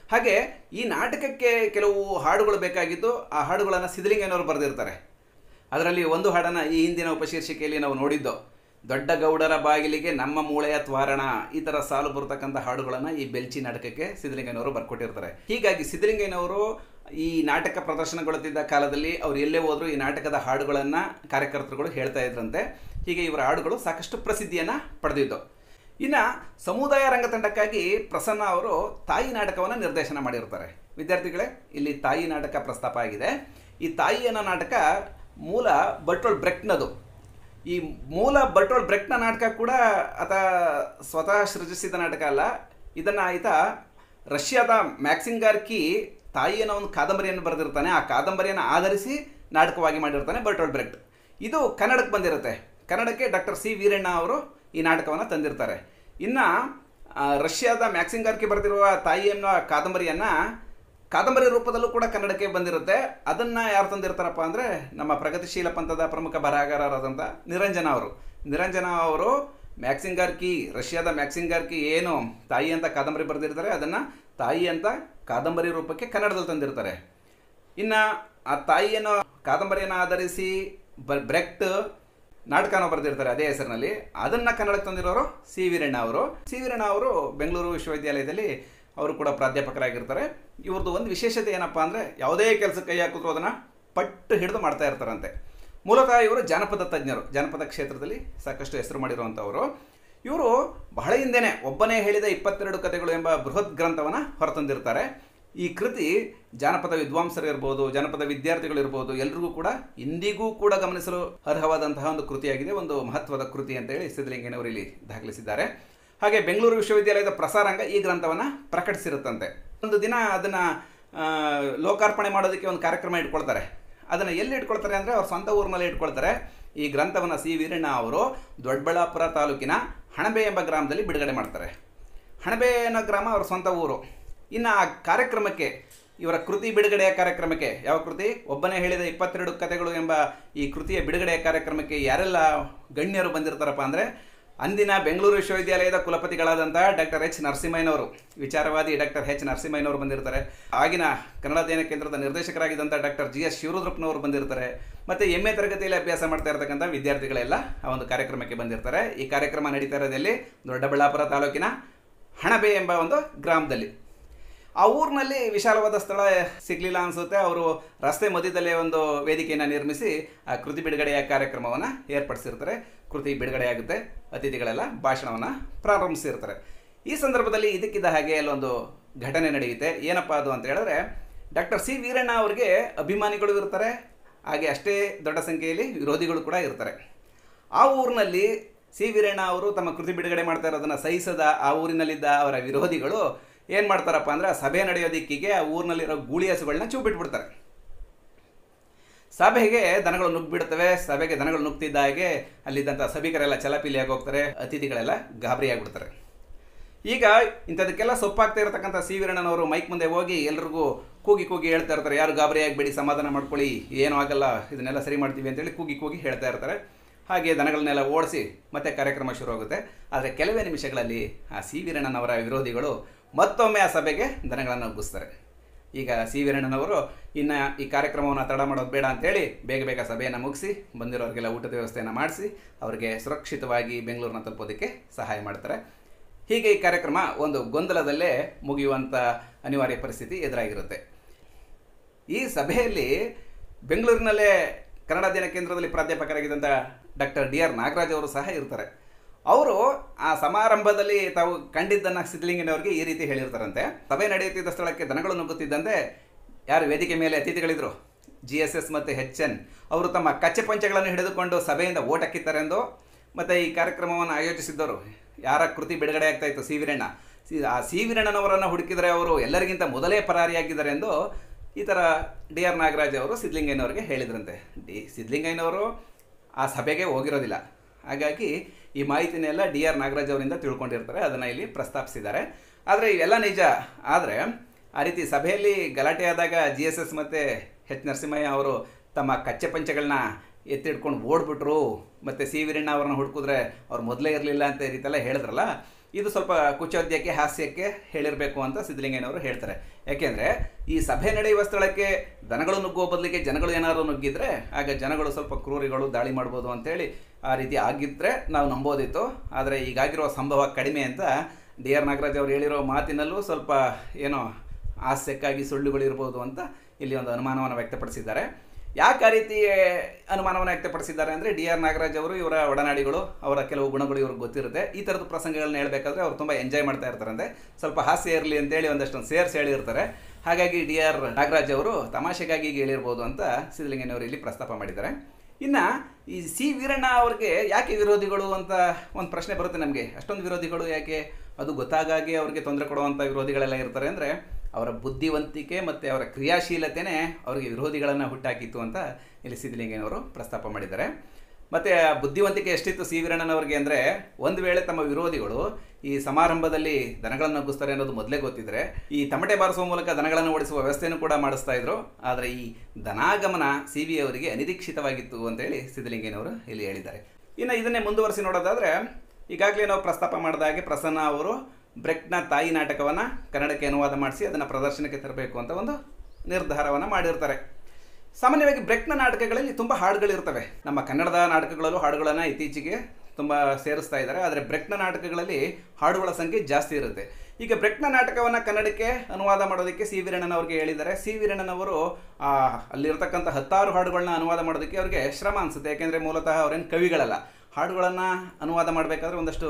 ಹಾಗೆ ಈ ನಾಟಕಕ್ಕೆ ಕೆಲವು ಹಾಡುಗಳು ಬೇಕಾಗಿದ್ದು, ಆ ಹಾಡುಗಳನ್ನು ಸಿದ್ಧಲಿಂಗಯ್ಯನವರು ಬರೆದಿರ್ತಾರೆ. ಅದರಲ್ಲಿ ಒಂದು ಹಾಡನ್ನು ಈ ಹಿಂದಿನ ಉಪಶೀರ್ಷಿಕೆಯಲ್ಲಿ ನಾವು ನೋಡಿದ್ದು, ದೊಡ್ಡ ಗೌಡರ ಬಾಗಿಲಿಗೆ ನಮ್ಮ ಮೂಳೆಯ ತ್ವಾರಣ, ಈ ಥರ ಸಾಲು ಬರ್ತಕ್ಕಂಥ ಹಾಡುಗಳನ್ನು ಈ ಬೆಲ್ಚಿ ನಾಟಕಕ್ಕೆ ಸಿದ್ಧಲಿಂಗಯ್ಯನವರು ಬರ್ಕೊಟ್ಟಿರ್ತಾರೆ. ಹೀಗಾಗಿ ಸಿದ್ಧಲಿಂಗಯ್ಯನವರು ಈ ನಾಟಕ ಪ್ರದರ್ಶನಗೊಳ್ಳುತ್ತಿದ್ದ ಕಾಲದಲ್ಲಿ ಅವ್ರು ಎಲ್ಲೇ ಹೋದರೂ ಈ ನಾಟಕದ ಹಾಡುಗಳನ್ನು ಕಾರ್ಯಕರ್ತರುಗಳು ಹೇಳ್ತಾ ಇದ್ರಂತೆ. ಹೀಗೆ ಇವರ ಹಾಡುಗಳು ಸಾಕಷ್ಟು ಪ್ರಸಿದ್ಧಿಯನ್ನು ಪಡೆದಿದ್ದು. ಇನ್ನು ಸಮುದಾಯ ರಂಗತಂಡಕ್ಕಾಗಿ ಪ್ರಸನ್ನ ಅವರು ತಾಯಿ ನಾಟಕವನ್ನು ನಿರ್ದೇಶನ ಮಾಡಿರ್ತಾರೆ. ವಿದ್ಯಾರ್ಥಿಗಳೇ, ಇಲ್ಲಿ ತಾಯಿ ನಾಟಕ ಪ್ರಸ್ತಾಪ ಆಗಿದೆ. ಈ ತಾಯಿ ಅನ್ನೋ ನಾಟಕ ಮೂಲ ಬರ್ಟೋಲ್ಡ್ ಬ್ರೆಕ್ಟ್ನದು. ಈ ಮೂಲ ಬರ್ಟೋಲ್ಡ್ ಬ್ರೆಕ್ಟ್ನ ನಾಟಕ ಕೂಡ ಆತ ಸ್ವತಃ ಸೃಜಿಸಿದ ನಾಟಕ ಅಲ್ಲ. ಇದನ್ನು ಆಯಿತ ರಷ್ಯಾದ ಮ್ಯಾಕ್ಸಿಮ್ ಗಾರ್ಕಿ ತಾಯಿ ಅನ್ನೋ ಒಂದು ಕಾದಂಬರಿಯನ್ನು ಬರೆದಿರ್ತಾನೆ. ಆ ಕಾದಂಬರಿಯನ್ನು ಆಧರಿಸಿ ನಾಟಕವಾಗಿ ಮಾಡಿರ್ತಾನೆ ಬರ್ಟೋಲ್ಡ್ ಬ್ರೆಕ್ಟ್. ಇದು ಕನ್ನಡಕ್ಕೆ ಬಂದಿರುತ್ತೆ. ಕನ್ನಡಕ್ಕೆ ಡಾಕ್ಟರ್ ಸಿ ವೀರಣ್ಣ ಅವರು ಈ ನಾಟಕವನ್ನು ತಂದಿರ್ತಾರೆ. ಇನ್ನು ರಷ್ಯಾದ ಮ್ಯಾಕ್ಸಿಮ್ ಗಾರ್ಕಿ ಬರೆದಿರುವ ತಾಯಿ ಅನ್ನೋ ಕಾದಂಬರಿಯನ್ನು ಕಾದಂಬರಿ ರೂಪದಲ್ಲೂ ಕೂಡ ಕನ್ನಡಕ್ಕೆ ಬಂದಿರುತ್ತೆ. ಅದನ್ನು ಯಾರು ತಂದಿರ್ತಾರಪ್ಪ ಅಂದರೆ ನಮ್ಮ ಪ್ರಗತಿಶೀಲ ಪಂಥದ ಪ್ರಮುಖ ಬರಹಗಾರರಾದಂಥ ನಿರಂಜನ ಅವರು. ನಿರಂಜನ ಅವರು ಮ್ಯಾಕ್ಸಿಮ್ ಗಾರ್ಕಿ, ರಷ್ಯಾದ ಮ್ಯಾಕ್ಸಿಮ್ ಗಾರ್ಕಿ ಏನು ತಾಯಿ ಅಂತ ಕಾದಂಬರಿ ಬರೆದಿರ್ತಾರೆ, ಅದನ್ನು ತಾಯಿ ಅಂತ ಕಾದಂಬರಿ ರೂಪಕ್ಕೆ ಕನ್ನಡದಲ್ಲಿ ತಂದಿರ್ತಾರೆ. ಇನ್ನು ಆ ತಾಯಿಯನ್ನು ಕಾದಂಬರಿಯನ್ನು ಆಧರಿಸಿ ಬ ಬ್ರೆಕ್ಟ್ ನಾಟಕನ ಬರೆದಿರ್ತಾರೆ ಅದೇ ಹೆಸರಿನಲ್ಲಿ. ಅದನ್ನು ಕನ್ನಡಕ್ಕೆ ತಂದಿರೋರು ಸಿ ವೀರಣ್ಣ ಅವರು. ಸಿ ವೀರಣ್ಣ ಅವರು ಬೆಂಗಳೂರು ವಿಶ್ವವಿದ್ಯಾಲಯದಲ್ಲಿ ಅವರು ಕೂಡ ಪ್ರಾಧ್ಯಾಪಕರಾಗಿರ್ತಾರೆ. ಇವ್ರದ್ದು ಒಂದು ವಿಶೇಷತೆ ಏನಪ್ಪ ಅಂದರೆ, ಯಾವುದೇ ಕೆಲಸಕ್ಕೆ ಕೈ ಹಾಕಿದ್ರು ಅದನ್ನು ಪಟ್ಟು ಹಿಡಿದು ಮಾಡ್ತಾ ಇರ್ತಾರಂತೆ. ಮೂಲತಃ ಇವರು ಜಾನಪದ ತಜ್ಞರು, ಜಾನಪದ ಕ್ಷೇತ್ರದಲ್ಲಿ ಸಾಕಷ್ಟು ಹೆಸರು ಮಾಡಿರುವಂಥವರು. ಇವರು ಬಹಳ ಹಿಂದೆಯೇ ಒಬ್ಬನೇ ಹೇಳಿದ ಇಪ್ಪತ್ತೆರಡು ಕಥೆಗಳು ಎಂಬ ಬೃಹತ್ ಗ್ರಂಥವನ್ನು ಹೊರತಂದಿರ್ತಾರೆ. ಈ ಕೃತಿ ಜಾನಪದ ವಿದ್ವಾಂಸರು ಇರ್ಬೋದು, ಜಾನಪದ ವಿದ್ಯಾರ್ಥಿಗಳಿರ್ಬೋದು, ಎಲ್ರಿಗೂ ಕೂಡ ಇಂದಿಗೂ ಕೂಡ ಗಮನಿಸಲು ಅರ್ಹವಾದಂತಹ ಒಂದು ಕೃತಿಯಾಗಿದೆ. ಒಂದು ಮಹತ್ವದ ಕೃತಿ ಅಂತೇಳಿ ಸಿದ್ಧಲಿಂಗಯ್ಯನವರು ಇಲ್ಲಿ ದಾಖಲಿಸಿದ್ದಾರೆ. ಹಾಗೆ ಬೆಂಗಳೂರು ವಿಶ್ವವಿದ್ಯಾಲಯದ ಪ್ರಸಾರಾಂಗ ಈ ಗ್ರಂಥವನ್ನು ಪ್ರಕಟಿಸಿರುತ್ತಂತೆ. ಒಂದು ದಿನ ಅದನ್ನು ಲೋಕಾರ್ಪಣೆ ಮಾಡೋದಕ್ಕೆ ಒಂದು ಕಾರ್ಯಕ್ರಮ ಇಟ್ಕೊಳ್ತಾರೆ. ಅದನ್ನು ಎಲ್ಲಿ ಇಟ್ಕೊಳ್ತಾರೆ ಅಂದರೆ ಅವ್ರ ಸ್ವಂತ ಊರಿನಲ್ಲಿ ಇಟ್ಕೊಳ್ತಾರೆ. ಈ ಗ್ರಂಥವನ್ನು ಸಿ ವೀರಣ್ಣ ಅವರು ದೊಡ್ಡಬಳ್ಳಾಪುರ ತಾಲೂಕಿನ ಹಣಬೆ ಎಂಬ ಗ್ರಾಮದಲ್ಲಿ ಬಿಡುಗಡೆ ಮಾಡ್ತಾರೆ. ಹಣಬೆ ಅನ್ನೋ ಗ್ರಾಮ ಅವ್ರ ಸ್ವಂತ ಊರು. ಇನ್ನು ಆ ಕಾರ್ಯಕ್ರಮಕ್ಕೆ, ಇವರ ಕೃತಿ ಬಿಡುಗಡೆಯ ಕಾರ್ಯಕ್ರಮಕ್ಕೆ, ಯಾವ ಕೃತಿ, ಒಬ್ಬನೇ ಹೇಳಿದ ಇಪ್ಪತ್ತೆರಡು ಕಥೆಗಳು ಎಂಬ ಈ ಕೃತಿಯ ಬಿಡುಗಡೆಯ ಕಾರ್ಯಕ್ರಮಕ್ಕೆ ಯಾರೆಲ್ಲ ಗಣ್ಯರು ಬಂದಿರ್ತಾರಪ್ಪ ಅಂದರೆ, ಅಂದಿನ ಬೆಂಗಳೂರು ವಿಶ್ವವಿದ್ಯಾಲಯದ ಕುಲಪತಿಗಳಾದಂಥ ಡಾಕ್ಟರ್ ಎಚ್ ನರಸಿಂಹಯ್ಯನವರು, ವಿಚಾರವಾದಿ ಡಾಕ್ಟರ್ ಎಚ್ ನರಸಿಂಹಯ್ಯನವರು ಬಂದಿರ್ತಾರೆ. ಆಗಿನ ಕನ್ನಡ ಅಧ್ಯಯನ ಕೇಂದ್ರದ ನಿರ್ದೇಶಕರಾಗಿದ್ದಂಥ ಡಾಕ್ಟರ್ ಜಿ ಎಸ್ ಶಿವರುದ್ರಪ್ಪನವರು ಬಂದಿರ್ತಾರೆ. ಮತ್ತು ಎಮ್ ಎ ತರಗತಿಯಲ್ಲಿ ಅಭ್ಯಾಸ ಮಾಡ್ತಾ ಇರತಕ್ಕಂಥ ವಿದ್ಯಾರ್ಥಿಗಳೆಲ್ಲ ಆ ಒಂದು ಕಾರ್ಯಕ್ರಮಕ್ಕೆ ಬಂದಿರ್ತಾರೆ. ಈ ಕಾರ್ಯಕ್ರಮ ನಡೀತಾ ಇರೋದಲ್ಲಿ ದೊಡ್ಡಬಳ್ಳಾಪುರ ತಾಲೂಕಿನ ಹಣಬೆ ಎಂಬ ಒಂದು ಗ್ರಾಮದಲ್ಲಿ. ಆ ಊರಿನಲ್ಲಿ ವಿಶಾಲವಾದ ಸ್ಥಳ ಸಿಗಲಿಲ್ಲ ಅನಿಸುತ್ತೆ. ಅವರು ರಸ್ತೆ ಮಧ್ಯದಲ್ಲೇ ಒಂದು ವೇದಿಕೆಯನ್ನು ನಿರ್ಮಿಸಿ ಆ ಕೃತಿ ಬಿಡುಗಡೆಯ ಕಾರ್ಯಕ್ರಮವನ್ನು ಏರ್ಪಡಿಸಿರ್ತಾರೆ. ಕೃತಿ ಬಿಡುಗಡೆಯಾಗುತ್ತೆ. ಅತಿಥಿಗಳೆಲ್ಲ ಭಾಷಣವನ್ನು ಪ್ರಾರಂಭಿಸಿರ್ತಾರೆ. ಈ ಸಂದರ್ಭದಲ್ಲಿ ಇದಕ್ಕಿದ್ದ ಹಾಗೆ ಅಲ್ಲೊಂದು ಘಟನೆ ನಡೆಯುತ್ತೆ. ಏನಪ್ಪ ಅದು ಅಂತ ಹೇಳಿದ್ರೆ, ಡಾಕ್ಟರ್ ಸಿ ವೀರಣ್ಣ ಅವರಿಗೆ ಅಭಿಮಾನಿಗಳು ಇರ್ತಾರೆ, ಹಾಗೆ ಅಷ್ಟೇ ದೊಡ್ಡ ಸಂಖ್ಯೆಯಲ್ಲಿ ವಿರೋಧಿಗಳು ಕೂಡ ಇರ್ತಾರೆ. ಆ ಊರಿನಲ್ಲಿ ಸಿ ವೀರಣ್ಣ ಅವರು ತಮ್ಮ ಕೃತಿ ಬಿಡುಗಡೆ ಮಾಡ್ತಾ ಇರೋದನ್ನು ಸಹಿಸದ ಆ ಊರಿನಲ್ಲಿದ್ದ ಅವರ ವಿರೋಧಿಗಳು ಏನು ಮಾಡ್ತಾರಪ್ಪ ಅಂದರೆ, ಸಭೆ ನಡೆಯೋ ದಿಕ್ಕಿಗೆ ಆ ಊರಿನಲ್ಲಿರೋ ಗೂಳಿ ಹಸುಗಳನ್ನ ಚೂ ಬಿಟ್ಬಿಡ್ತಾರೆ. ಸಭೆಗೆ ದನಗಳು ನುಗ್ಗಿಬಿಡ್ತವೆ. ಸಭೆಗೆ ದನಗಳು ನುಗ್ತಿದ್ದ ಹಾಗೆ ಅಲ್ಲಿದ್ದಂಥ ಸಭಿಕರೆಲ್ಲ ಚಲಪಿಲಿಯಾಗಿ ಹೋಗ್ತಾರೆ. ಅತಿಥಿಗಳೆಲ್ಲ ಗಾಬರಿಯಾಗಿಬಿಡ್ತಾರೆ. ಈಗ ಇಂಥದಕ್ಕೆಲ್ಲ ಸೊಪ್ಪಾಗ್ತಾ ಇರತಕ್ಕಂಥ ಸಿ ವೀರಣ್ಣನವರು ಮೈಕ್ ಮುಂದೆ ಹೋಗಿ ಎಲ್ರಿಗೂ ಕೂಗಿ ಕೂಗಿ ಹೇಳ್ತಾ ಇರ್ತಾರೆ, ಯಾರು ಗಾಬರಿ ಆಗಬೇಡಿ, ಸಮಾಧಾನ ಮಾಡ್ಕೊಳ್ಳಿ, ಏನೂ ಆಗಲ್ಲ, ಇದನ್ನೆಲ್ಲ ಸರಿ ಮಾಡ್ತೀವಿ ಅಂತೇಳಿ ಕೂಗಿ ಕೂಗಿ ಹೇಳ್ತಾ ಇರ್ತಾರೆ. ಹಾಗೆ ದನಗಳನ್ನೆಲ್ಲ ಓಡಿಸಿ ಮತ್ತೆ ಕಾರ್ಯಕ್ರಮ ಶುರು ಆಗುತ್ತೆ. ಆದರೆ ಕೆಲವೇ ನಿಮಿಷಗಳಲ್ಲಿ ಆ ಸಿ ವೀರಣ್ಣನವರ ವಿರೋಧಿಗಳು ಮತ್ತೊಮ್ಮೆ ಆ ಸಭೆಗೆ ದನಗಳನ್ನು ನುಗ್ಗಿಸ್ತಾರೆ. ಈಗ ಸಿ ವೀರಣ್ಣನವರು ಇನ್ನು ಈ ಕಾರ್ಯಕ್ರಮವನ್ನು ತಡ ಮಾಡೋದು ಬೇಡ ಅಂತೇಳಿ ಬೇಗ ಬೇಗ ಸಭೆಯನ್ನು ಮುಗಿಸಿ ಬಂದಿರೋರಿಗೆಲ್ಲ ಊಟದ ವ್ಯವಸ್ಥೆಯನ್ನು ಮಾಡಿಸಿ ಅವರಿಗೆ ಸುರಕ್ಷಿತವಾಗಿ ಬೆಂಗಳೂರನ್ನ ತಲುಪೋದಕ್ಕೆ ಸಹಾಯ ಮಾಡ್ತಾರೆ. ಹೀಗೆ ಈ ಕಾರ್ಯಕ್ರಮ ಒಂದು ಗೊಂದಲದಲ್ಲೇ ಮುಗಿಯುವಂಥ ಅನಿವಾರ್ಯ ಪರಿಸ್ಥಿತಿ ಎದುರಾಗಿರುತ್ತೆ. ಈ ಸಭೆಯಲ್ಲಿ ಬೆಂಗಳೂರಿನಲ್ಲೇ ಕನ್ನಡ ಅಧ್ಯಯನ ಕೇಂದ್ರದಲ್ಲಿ ಪ್ರಾಧ್ಯಾಪಕರಾಗಿದ್ದಂಥ ಡಾಕ್ಟರ್ ಡಿ ಆರ್ ನಾಗರಾಜ್ ಅವರು ಸಹ ಇರ್ತಾರೆ. ಅವರು ಆ ಸಮಾರಂಭದಲ್ಲಿ ತಾವು ಕಂಡಿದ್ದನ್ನು ಸಿದ್ಧಲಿಂಗಯ್ಯನವರಿಗೆ ಈ ರೀತಿ ಹೇಳಿರ್ತಾರಂತೆ. ಸಭೆ ನಡೆಯುತ್ತಿದ್ದ ಸ್ಥಳಕ್ಕೆ ದನಗಳು ನುಗ್ಗುತ್ತಿದ್ದಂತೆ ಯಾರು ವೇದಿಕೆ ಮೇಲೆ ಅತಿಥಿಗಳಿದ್ರು, ಜಿ ಎಸ್ ಎಸ್ ಮತ್ತು ಎಚ್ ಎನ್ ಅವರು ತಮ್ಮ ಕಚ್ಚೆ ಪಂಚಗಳನ್ನು ಹಿಡಿದುಕೊಂಡು ಸಭೆಯಿಂದ ಓಟಕ್ಕಿತ್ತಾರೆಂದು, ಮತ್ತು ಈ ಕಾರ್ಯಕ್ರಮವನ್ನು ಆಯೋಜಿಸಿದ್ದವರು ಯಾರ ಕೃತಿ ಬಿಡುಗಡೆ ಆಗ್ತಾ ಇತ್ತು, ಸಿ ವೀರಣ್ಣ, ಸಿ ಆ ಸಿ ವೀರಣ್ಣನವರನ್ನು ಹುಡುಕಿದರೆ ಅವರು ಎಲ್ಲರಿಗಿಂತ ಮೊದಲೇ ಪರಾರಿಯಾಗಿದ್ದಾರೆ ಎಂದು ಈ ಥರ ಡಿ ಆರ್ ನಾಗರಾಜ್ ಅವರು ಸಿದ್ಧಲಿಂಗಯ್ಯನವರಿಗೆ ಹೇಳಿದ್ರಂತೆ. ಡಿ ಸಿದ್ಧಲಿಂಗಯ್ಯನವರು ಆ ಸಭೆಗೆ ಹೋಗಿರೋದಿಲ್ಲ. ಹಾಗಾಗಿ ಈ ಮಾಹಿತಿನೆಲ್ಲ ಡಿ ಆರ್ ನಾಗರಾಜ್ ಅವರಿಂದ ತಿಳ್ಕೊಂಡಿರ್ತಾರೆ. ಅದನ್ನು ಇಲ್ಲಿ ಪ್ರಸ್ತಾಪಿಸಿದ್ದಾರೆ. ಆದರೆ ಇವೆಲ್ಲ ನಿಜ. ಆದರೆ ಆ ರೀತಿ ಸಭೆಯಲ್ಲಿ ಗಲಾಟೆ ಆದಾಗ ಜಿ ಎಸ್ ಎಸ್ ಮತ್ತು ಎಚ್ ನರಸಿಂಹಯ್ಯ ಅವರು ತಮ್ಮ ಕಚ್ಚೆ ಪಂಚಗಳನ್ನ ಎತ್ತಿಡ್ಕೊಂಡು ಓಡ್ಬಿಟ್ರು, ಮತ್ತು ಸಿ ವೀರಣ್ಣ ಅವ್ರನ್ನ ಹುಡುಕಿದ್ರೆ ಅವ್ರು ಮೊದಲೇ ಇರಲಿಲ್ಲ ಅಂತ ಈ ರೀತಿಯೆಲ್ಲ ಹೇಳಿದ್ರಲ್ಲ, ಇದು ಸ್ವಲ್ಪ ಕುಚೋದ್ಯಕ್ಕೆ ಹಾಸ್ಯಕ್ಕೆ ಹೇಳಿರಬೇಕು ಅಂತ ಸಿದ್ಧಲಿಂಗಯ್ಯನವರು ಹೇಳ್ತಾರೆ. ಯಾಕೆಂದರೆ ಈ ಸಭೆ ನಡೆಯುವ ಸ್ಥಳಕ್ಕೆ ದನಗಳು ನುಗ್ಗುವ ಬದಲಿಗೆ ಜನಗಳು ಏನಾದರೂ ನುಗ್ಗಿದ್ರೆ ಆಗ ಜನಗಳು ಸ್ವಲ್ಪ ಕ್ರೂರಿಗಳು ದಾಳಿ ಮಾಡ್ಬೋದು ಅಂತೇಳಿ ಆ ರೀತಿ ಆಗಿದ್ದರೆ ನಾವು ನಂಬೋದಿತ್ತು. ಆದರೆ ಈಗಾಗಿರೋ ಸಂಭವ ಕಡಿಮೆ ಅಂತ ಡಿ ಆರ್ ನಾಗರಾಜ್ ಅವರು ಹೇಳಿರೋ ಮಾತಿನಲ್ಲೂ ಸ್ವಲ್ಪ ಏನೋ ಹಾಸ್ಯಕ್ಕಾಗಿ ಸುಳ್ಳುಗಳಿರ್ಬೋದು ಅಂತ ಇಲ್ಲಿ ಒಂದು ಅನುಮಾನವನ್ನು ವ್ಯಕ್ತಪಡಿಸಿದ್ದಾರೆ. ಯಾಕೆ ಆ ರೀತಿ ಅನುಮಾನವನ್ನು ವ್ಯಕ್ತಪಡಿಸಿದ್ದಾರೆ ಅಂದರೆ ಡಿ ಆರ್ ನಾಗರಾಜ್ ಅವರು ಇವರ ಒಡನಾಡಿಗಳು, ಅವರ ಕೆಲವು ಗುಣಗಳು ಇವ್ರಿಗೆ ಗೊತ್ತಿರುತ್ತೆ. ಈ ಥರದ ಪ್ರಸಂಗಗಳನ್ನ ಹೇಳಬೇಕಾದ್ರೆ ಅವ್ರು ತುಂಬ ಎಂಜಾಯ್ ಮಾಡ್ತಾ ಇರ್ತಾರಂತೆ, ಸ್ವಲ್ಪ ಹಾಸ್ಯ ಇರಲಿ ಅಂತೇಳಿ ಒಂದಷ್ಟೊಂದು ಸೇರ್ಸಿ ಹೇಳಿರ್ತಾರೆ. ಹಾಗಾಗಿ ಡಿ ಆರ್ ನಾಗರಾಜ್ ಅವರು ತಮಾಷೆಗಾಗಿ ಹೇಳಿರ್ಬೋದು ಅಂತ ಸಿದ್ಧಲಿಂಗಯ್ಯನವರು ಇಲ್ಲಿ ಪ್ರಸ್ತಾಪ ಮಾಡಿದ್ದಾರೆ. ಇನ್ನು ಈ ಸಿ ವೀರಣ್ಣ ಅವ್ರಿಗೆ ಯಾಕೆ ವಿರೋಧಿಗಳು ಅಂತ ಒಂದು ಪ್ರಶ್ನೆ ಬರುತ್ತೆ ನಮಗೆ. ಅಷ್ಟೊಂದು ವಿರೋಧಿಗಳು ಯಾಕೆ? ಅದು ಗೊತ್ತಾಗಾಗಿ ಅವ್ರಿಗೆ ತೊಂದರೆ ಕೊಡುವಂಥ ವಿರೋಧಿಗಳೆಲ್ಲ ಇರ್ತಾರೆ ಅಂದರೆ ಅವರ ಬುದ್ಧಿವಂತಿಕೆ ಮತ್ತು ಅವರ ಕ್ರಿಯಾಶೀಲತೆಯೇ ಅವರಿಗೆ ವಿರೋಧಿಗಳನ್ನು ಹುಟ್ಟಾಕಿತ್ತು ಅಂತ ಇಲ್ಲಿ ಸಿದ್ಧಲಿಂಗಯ್ಯನವರು ಪ್ರಸ್ತಾಪ ಮಾಡಿದ್ದಾರೆ. ಮತ್ತು ಆ ಬುದ್ಧಿವಂತಿಕೆ ಎಷ್ಟಿತ್ತು ಸಿ ವೀರಣ್ಣನವ್ರಿಗೆ ಅಂದರೆ, ಒಂದು ವೇಳೆ ತಮ್ಮ ವಿರೋಧಿಗಳು ಈ ಸಮಾರಂಭದಲ್ಲಿ ದನಗಳನ್ನು ನುಗ್ಗಿಸ್ತಾರೆ ಅನ್ನೋದು ಮೊದಲೇ ಗೊತ್ತಿದ್ರೆ ಈ ತಮಟೆ ಬಾರಿಸುವ ಮೂಲಕ ದನಗಳನ್ನು ಓಡಿಸುವ ವ್ಯವಸ್ಥೆಯನ್ನು ಕೂಡ ಮಾಡಿಸ್ತಾ ಇದ್ರು. ಆದರೆ ಈ ದನಾಗಮನ ಸಿ ಬಿ ಅವರಿಗೆ ಅನಿರೀಕ್ಷಿತವಾಗಿತ್ತು ಅಂತೇಳಿ ಸಿದ್ಧಲಿಂಗಯ್ಯನವರು ಇಲ್ಲಿ ಹೇಳಿದ್ದಾರೆ. ಇನ್ನು ಇದನ್ನೇ ಮುಂದುವರಿಸಿ ನೋಡೋದಾದರೆ, ಈಗಾಗಲೇ ನಾವು ಪ್ರಸ್ತಾಪ ಮಾಡಿದ ಹಾಗೆ ಪ್ರಸನ್ನ ಅವರು ಬ್ರೆಕ್ನ ತಾಯಿ ನಾಟಕವನ್ನು ಕನ್ನಡಕ್ಕೆ ಅನುವಾದ ಮಾಡಿಸಿ ಅದನ್ನು ಪ್ರದರ್ಶನಕ್ಕೆ ತರಬೇಕು ಅಂತ ಒಂದು ನಿರ್ಧಾರವನ್ನು ಮಾಡಿರ್ತಾರೆ. ಸಾಮಾನ್ಯವಾಗಿ ಬ್ರೆಕ್ನ ನಾಟಕಗಳಲ್ಲಿ ತುಂಬ ಹಾಡುಗಳಿರ್ತವೆ. ನಮ್ಮ ಕನ್ನಡದ ನಾಟಕಗಳಲ್ಲೂ ಹಾಡುಗಳನ್ನು ಇತ್ತೀಚೆಗೆ ತುಂಬ ಸೇರಿಸ್ತಾ ಇದ್ದಾರೆ. ಆದರೆ ಬ್ರೆಕ್ನ ನಾಟಕಗಳಲ್ಲಿ ಹಾಡುಗಳ ಸಂಖ್ಯೆ ಜಾಸ್ತಿ ಇರುತ್ತೆ. ಈಗ ಬ್ರೆಕ್ನ ನಾಟಕವನ್ನು ಕನ್ನಡಕ್ಕೆ ಅನುವಾದ ಮಾಡೋದಕ್ಕೆ ಸಿ ವೀರಣ್ಣನವ್ರಿಗೆ ಹೇಳಿದ್ದಾರೆ. ಸಿ ವೀರಣ್ಣನವರು ಅಲ್ಲಿರ್ತಕ್ಕಂಥ ಹತ್ತಾರು ಹಾಡುಗಳನ್ನ ಅನುವಾದ ಮಾಡೋದಕ್ಕೆ ಅವ್ರಿಗೆ ಶ್ರಮ ಅನಿಸುತ್ತೆ. ಯಾಕೆಂದರೆ ಮೂಲತಃ ಅವರೇನು ಕವಿಗಳಲ್ಲ. ಹಾಡುಗಳನ್ನು ಅನುವಾದ ಮಾಡಬೇಕಾದ್ರೆ ಒಂದಷ್ಟು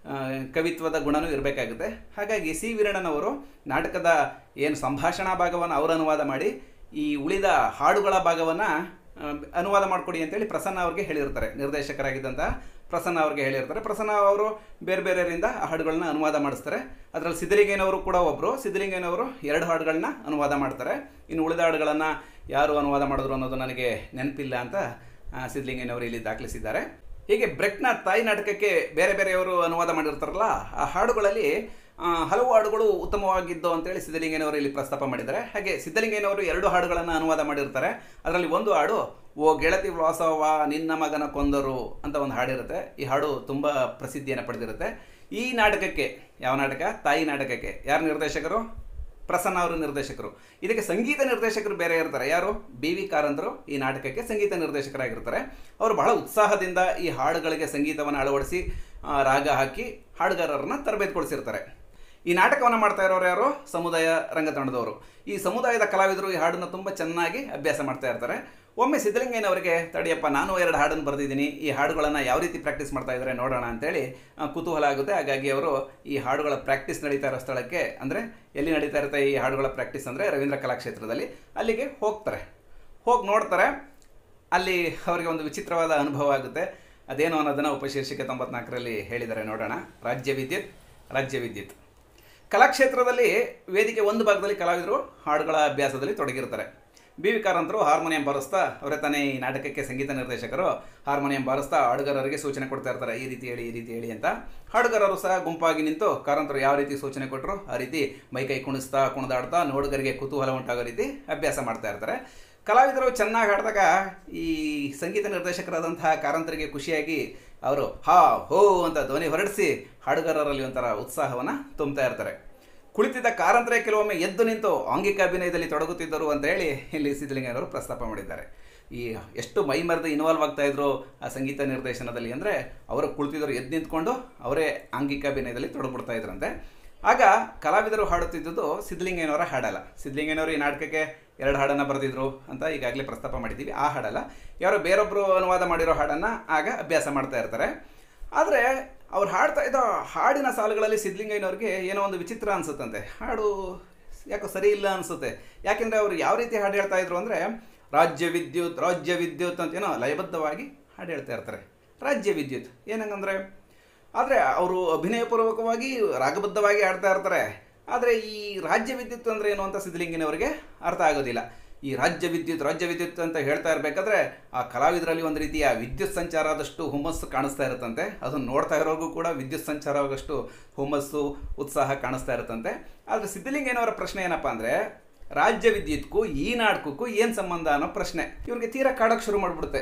ಕವಿತ್ವದ ಗುಣನೂ ಇರಬೇಕಾಗುತ್ತೆ. ಹಾಗಾಗಿ ಸಿ ವೀರಣ್ಣನವರು ನಾಟಕದ ಏನು ಸಂಭಾಷಣಾ ಭಾಗವನ್ನು ಅವರು ಅನುವಾದ ಮಾಡಿ ಈ ಉಳಿದ ಹಾಡುಗಳ ಭಾಗವನ್ನು ಅನುವಾದ ಮಾಡಿಕೊಡಿ ಅಂತೇಳಿ ಪ್ರಸನ್ನ ಅವ್ರಿಗೆ ಹೇಳಿರ್ತಾರೆ. ನಿರ್ದೇಶಕರಾಗಿದ್ದಂಥ ಪ್ರಸನ್ನ ಅವ್ರಿಗೆ ಹೇಳಿರ್ತಾರೆ. ಪ್ರಸನ್ನ ಅವರು ಬೇರೆ ಬೇರೆಯವರಿಂದ ಆ ಹಾಡುಗಳನ್ನ ಅನುವಾದ ಮಾಡಿಸ್ತಾರೆ. ಅದರಲ್ಲಿ ಸಿದ್ಧಲಿಂಗಯ್ಯನವರು ಕೂಡ ಒಬ್ಬರು. ಸಿದ್ಧಲಿಂಗಯ್ಯನವರು ಎರಡು ಹಾಡುಗಳನ್ನ ಅನುವಾದ ಮಾಡ್ತಾರೆ. ಇನ್ನು ಉಳಿದ ಹಾಡುಗಳನ್ನು ಯಾರು ಅನುವಾದ ಮಾಡಿದ್ರು ಅನ್ನೋದು ನನಗೆ ನೆನಪಿಲ್ಲ ಅಂತ ಸಿದ್ಧಲಿಂಗಯ್ಯನವರು ಇಲ್ಲಿ ದಾಖಲಿಸಿದ್ದಾರೆ. ಹೀಗೆ ಬ್ರೆಕ್ನ ತಾಯಿ ನಾಟಕಕ್ಕೆ ಬೇರೆ ಬೇರೆಯವರು ಅನುವಾದ ಮಾಡಿರ್ತಾರಲ್ಲ, ಆ ಹಾಡುಗಳಲ್ಲಿ ಹಲವು ಹಾಡುಗಳು ಉತ್ತಮವಾಗಿದ್ದು ಅಂತೇಳಿ ಸಿದ್ಧಲಿಂಗಯ್ಯನವರು ಇಲ್ಲಿ ಪ್ರಸ್ತಾಪ ಮಾಡಿದ್ದಾರೆ. ಹಾಗೆ ಸಿದ್ಧಲಿಂಗಯ್ಯನವರು ಎರಡು ಹಾಡುಗಳನ್ನು ಅನುವಾದ ಮಾಡಿರ್ತಾರೆ. ಅದರಲ್ಲಿ ಒಂದು ಹಾಡು ಓ ಗೆಳತಿ ವ್ಲಾಸವ್ವ ನಿನ್ನ ಮಗನ ಕೊಂದರು ಅಂತ ಒಂದು ಹಾಡಿರುತ್ತೆ. ಈ ಹಾಡು ತುಂಬ ಪ್ರಸಿದ್ಧಿಯನ್ನು ಪಡೆದಿರುತ್ತೆ. ಈ ನಾಟಕಕ್ಕೆ, ಯಾವ ನಾಟಕ? ತಾಯಿ ನಾಟಕಕ್ಕೆ ಯಾರು ನಿರ್ದೇಶಕರು? ಪ್ರಸನ್ನ ಅವರು ನಿರ್ದೇಶಕರು. ಇದಕ್ಕೆ ಸಂಗೀತ ನಿರ್ದೇಶಕರು ಬೇರೆ ಇರ್ತಾರೆ. ಯಾರು? ಬಿ ವಿ ಕಾರಂತರು ಈ ನಾಟಕಕ್ಕೆ ಸಂಗೀತ ನಿರ್ದೇಶಕರಾಗಿರ್ತಾರೆ. ಅವರು ಬಹಳ ಉತ್ಸಾಹದಿಂದ ಈ ಹಾಡುಗಳಿಗೆ ಸಂಗೀತವನ್ನು ಅಳವಡಿಸಿ ರಾಗ ಹಾಕಿ ಹಾಡುಗಾರರನ್ನು ತರಬೇತುಗೊಳಿಸಿರ್ತಾರೆ. ಈ ನಾಟಕವನ್ನು ಮಾಡ್ತಾ ಇರೋರು ಯಾರು? ಸಮುದಾಯ ರಂಗತಂಡದವರು. ಈ ಸಮುದಾಯದ ಕಲಾವಿದರು ಈ ಹಾಡನ್ನು ತುಂಬ ಚೆನ್ನಾಗಿ ಅಭ್ಯಾಸ ಮಾಡ್ತಾ ಇರ್ತಾರೆ. ಒಮ್ಮೆ ಸಿದ್ಧಲಿಂಗಯ್ಯನವರಿಗೆ ತಡಿಯಪ್ಪ, ನಾನು ಎರಡು ಹಾಡನ್ನು ಬರೆದಿದ್ದೀನಿ, ಈ ಹಾಡುಗಳನ್ನು ಯಾವ ರೀತಿ ಪ್ರಾಕ್ಟೀಸ್ ಮಾಡ್ತಾ ಇದ್ದಾರೆ ನೋಡೋಣ ಅಂತೇಳಿ ಕುತೂಹಲ ಆಗುತ್ತೆ. ಹಾಗಾಗಿ ಅವರು ಈ ಹಾಡುಗಳ ಪ್ರಾಕ್ಟೀಸ್ ನಡೀತಾ ಇರೋ ಸ್ಥಳಕ್ಕೆ, ಅಂದರೆ ಎಲ್ಲಿ ನಡೀತಾ ಇರುತ್ತೆ ಈ ಹಾಡುಗಳ ಪ್ರಾಕ್ಟೀಸ್ ಅಂದರೆ ರವೀಂದ್ರ ಕಲಾಕ್ಷೇತ್ರದಲ್ಲಿ, ಅಲ್ಲಿಗೆ ಹೋಗ್ತಾರೆ. ಹೋಗಿ ನೋಡ್ತಾರೆ. ಅಲ್ಲಿ ಅವರಿಗೆ ಒಂದು ವಿಚಿತ್ರವಾದ ಅನುಭವ ಆಗುತ್ತೆ. ಅದೇನು ಅನ್ನೋದನ್ನು ಉಪಶೀರ್ಷಿಕೆ ತೊಂಬತ್ನಾಲ್ಕರಲ್ಲಿ ಹೇಳಿದ್ದಾರೆ. ನೋಡೋಣ. ರಾಜ್ಯ ವಿದ್ಯುತ್ ರಾಜ್ಯ ವಿದ್ಯುತ್ ಕಲಾಕ್ಷೇತ್ರದಲ್ಲಿ ವೇದಿಕೆ ಒಂದು ಭಾಗದಲ್ಲಿ ಕಲಾವಿದರು ಹಾಡುಗಳ ಅಭ್ಯಾಸದಲ್ಲಿ ತೊಡಗಿರ್ತಾರೆ. ಬಿ ವಿ ಕಾರಂತರು ಹಾರ್ಮೋನಿಯಂ ಬಾರಿಸ್ತಾ, ಅವರೇ ತಾನೇ ಈ ನಾಟಕಕ್ಕೆ ಸಂಗೀತ ನಿರ್ದೇಶಕರು, ಹಾರ್ಮೋನಿಯಂ ಬಾರಿಸ್ತಾ ಹಾಡುಗಾರರಿಗೆ ಸೂಚನೆ ಕೊಡ್ತಾ ಇರ್ತಾರೆ, ಈ ರೀತಿ ಹೇಳಿ ಈ ರೀತಿ ಹೇಳಿ ಅಂತ. ಹಾಡುಗಾರರು ಸಹ ಗುಂಪಾಗಿ ನಿಂತು ಕಾರಂತರು ಯಾವ ರೀತಿ ಸೂಚನೆ ಕೊಟ್ಟರು ಆ ರೀತಿ ಮೈಕೈ ಕುಣಿಸ್ತಾ ಕುಣಿದಾಡ್ತಾ ನೋಡುಗರಿಗೆ ಕುತೂಹಲ ಉಂಟಾಗೋ ರೀತಿ ಅಭ್ಯಾಸ ಮಾಡ್ತಾ ಇರ್ತಾರೆ. ಕಲಾವಿದರು ಚೆನ್ನಾಗಿ ಹಾಡಿದಾಗ ಈ ಸಂಗೀತ ನಿರ್ದೇಶಕರಾದಂತಹ ಕಾರಂತರಿಗೆ ಖುಷಿಯಾಗಿ ಅವರು ಹಾ ಹೋ ಅಂತ ಧ್ವನಿ ಹೊರಡಿಸಿ ಹಾಡುಗಾರರಲ್ಲಿ ಒಂಥರ ಉತ್ಸಾಹವನ್ನು ತುಂಬ್ತಾ ಇರ್ತಾರೆ. ಕುಳಿತಿದ್ದ ಕಾರಂತರೇ ಕೆಲವೊಮ್ಮೆ ಎದ್ದು ನಿಂತು ಆಂಗಿಕ ಅಭಿನಯದಲ್ಲಿ ತೊಡಗುತ್ತಿದ್ದರು ಅಂತ ಹೇಳಿ ಇಲ್ಲಿ ಸಿದ್ಧಲಿಂಗಯ್ಯನವರು ಪ್ರಸ್ತಾಪ ಮಾಡಿದ್ದಾರೆ. ಈ ಎಷ್ಟು ಮೈ ಮರೆದು ಇನ್ವಾಲ್ವ್ ಆಗ್ತಾ ಇದ್ರು ಆ ಸಂಗೀತ ನಿರ್ದೇಶನದಲ್ಲಿ ಅಂದರೆ, ಅವರು ಕುಳಿತಿದ್ದರು ಎದ್ದು ನಿಂತ್ಕೊಂಡು ಅವರೇ ಆಂಗಿಕ ಅಭಿನಯದಲ್ಲಿ ತೊಡಗ್ಬಿಡ್ತಾ ಇದ್ರಂತೆ. ಆಗ ಕಲಾವಿದರು ಹಾಡುತ್ತಿದ್ದುದು ಸಿದ್ಧಲಿಂಗಯ್ಯನವರ ಹಾಡಲ್ಲ. ಸಿದ್ಧಲಿಂಗಯ್ಯನವರು ಈ ನಾಟಕಕ್ಕೆ ಎರಡು ಹಾಡನ್ನು ಬರೆದಿದ್ರು ಅಂತ ಈಗಾಗಲೇ ಪ್ರಸ್ತಾಪ ಮಾಡಿದ್ದೀವಿ. ಆ ಹಾಡಲ್ಲ, ಯಾರೋ ಬೇರೊಬ್ಬರು ಅನುವಾದ ಮಾಡಿರೋ ಹಾಡನ್ನು ಆಗ ಅಭ್ಯಾಸ ಮಾಡ್ತಾ ಇರ್ತಾರೆ. ಆದರೆ ಅವ್ರು ಹಾಡ್ತಾ ಇದ್ದ ಹಾಡಿನ ಸಾಲುಗಳಲ್ಲಿ ಸಿದ್ಧಲಿಂಗಯ್ಯನವ್ರಿಗೆ ಏನೋ ಒಂದು ವಿಚಿತ್ರ ಅನಿಸುತ್ತಂತೆ. ಹಾಡು ಯಾಕೋ ಸರಿ ಇಲ್ಲ ಅನಿಸುತ್ತೆ. ಯಾಕೆಂದರೆ ಅವರು ಯಾವ ರೀತಿ ಹಾಡು ಹೇಳ್ತಾ ಇದ್ರು ಅಂದರೆ, ರಾಜ್ಯ ವಿದ್ಯುತ್ ರಾಜ್ಯ ವಿದ್ಯುತ್ ಅಂತೇನೋ ಲಯಬದ್ಧವಾಗಿ ಹಾಡು ಹೇಳ್ತಾ ಇರ್ತಾರೆ. ರಾಜ್ಯ ವಿದ್ಯುತ್ ಏನಂಗಂದರೆ, ಆದರೆ ಅವರು ಅಭಿನಯಪೂರ್ವಕವಾಗಿ ರಾಗಬದ್ಧವಾಗಿ ಹಾಡ್ತಾ ಇರ್ತಾರೆ. ಆದರೆ ಈ ರಾಜ್ಯ ವಿದ್ಯುತ್ ಅಂದರೆ ಏನು ಅಂತ ಸಿದ್ಧಲಿಂಗಯ್ಯನವರಿಗೆ ಅರ್ಥ ಆಗೋದಿಲ್ಲ. ಈ ರಾಜ್ಯ ವಿದ್ಯುತ್ ರಾಜ್ಯ ವಿದ್ಯುತ್ ಅಂತ ಹೇಳ್ತಾ ಇರಬೇಕಾದ್ರೆ ಆ ಕಲಾವಿದರಲ್ಲಿ ಒಂದು ರೀತಿಯ ವಿದ್ಯುತ್ ಸಂಚಾರ ಆದಷ್ಟು ಹುಮ್ಮಸ್ಸು ಕಾಣಿಸ್ತಾ ಇರುತ್ತಂತೆ. ಅದನ್ನು ನೋಡ್ತಾ ಇರೋರಿಗೂ ಕೂಡ ವಿದ್ಯುತ್ ಸಂಚಾರ ಆಗೋಷ್ಟು ಹುಮ್ಮಸ್ಸು ಉತ್ಸಾಹ ಕಾಣಿಸ್ತಾ ಇರುತ್ತಂತೆ. ಆದರೆ ಸಿದ್ಧಲಿಂಗಯ್ಯನವರ ಪ್ರಶ್ನೆ ಏನಪ್ಪ ಅಂದರೆ, ರಾಜ್ಯ ವಿದ್ಯುತ್ಗೂ ಈ ನಾಟಕಕ್ಕೂ ಏನು ಸಂಬಂಧ ಅನ್ನೋ ಪ್ರಶ್ನೆ ಇವ್ರಿಗೆ ತೀರಾ ಕಾಡೋಕ್ಕೆ ಶುರು ಮಾಡಿಬಿಡುತ್ತೆ.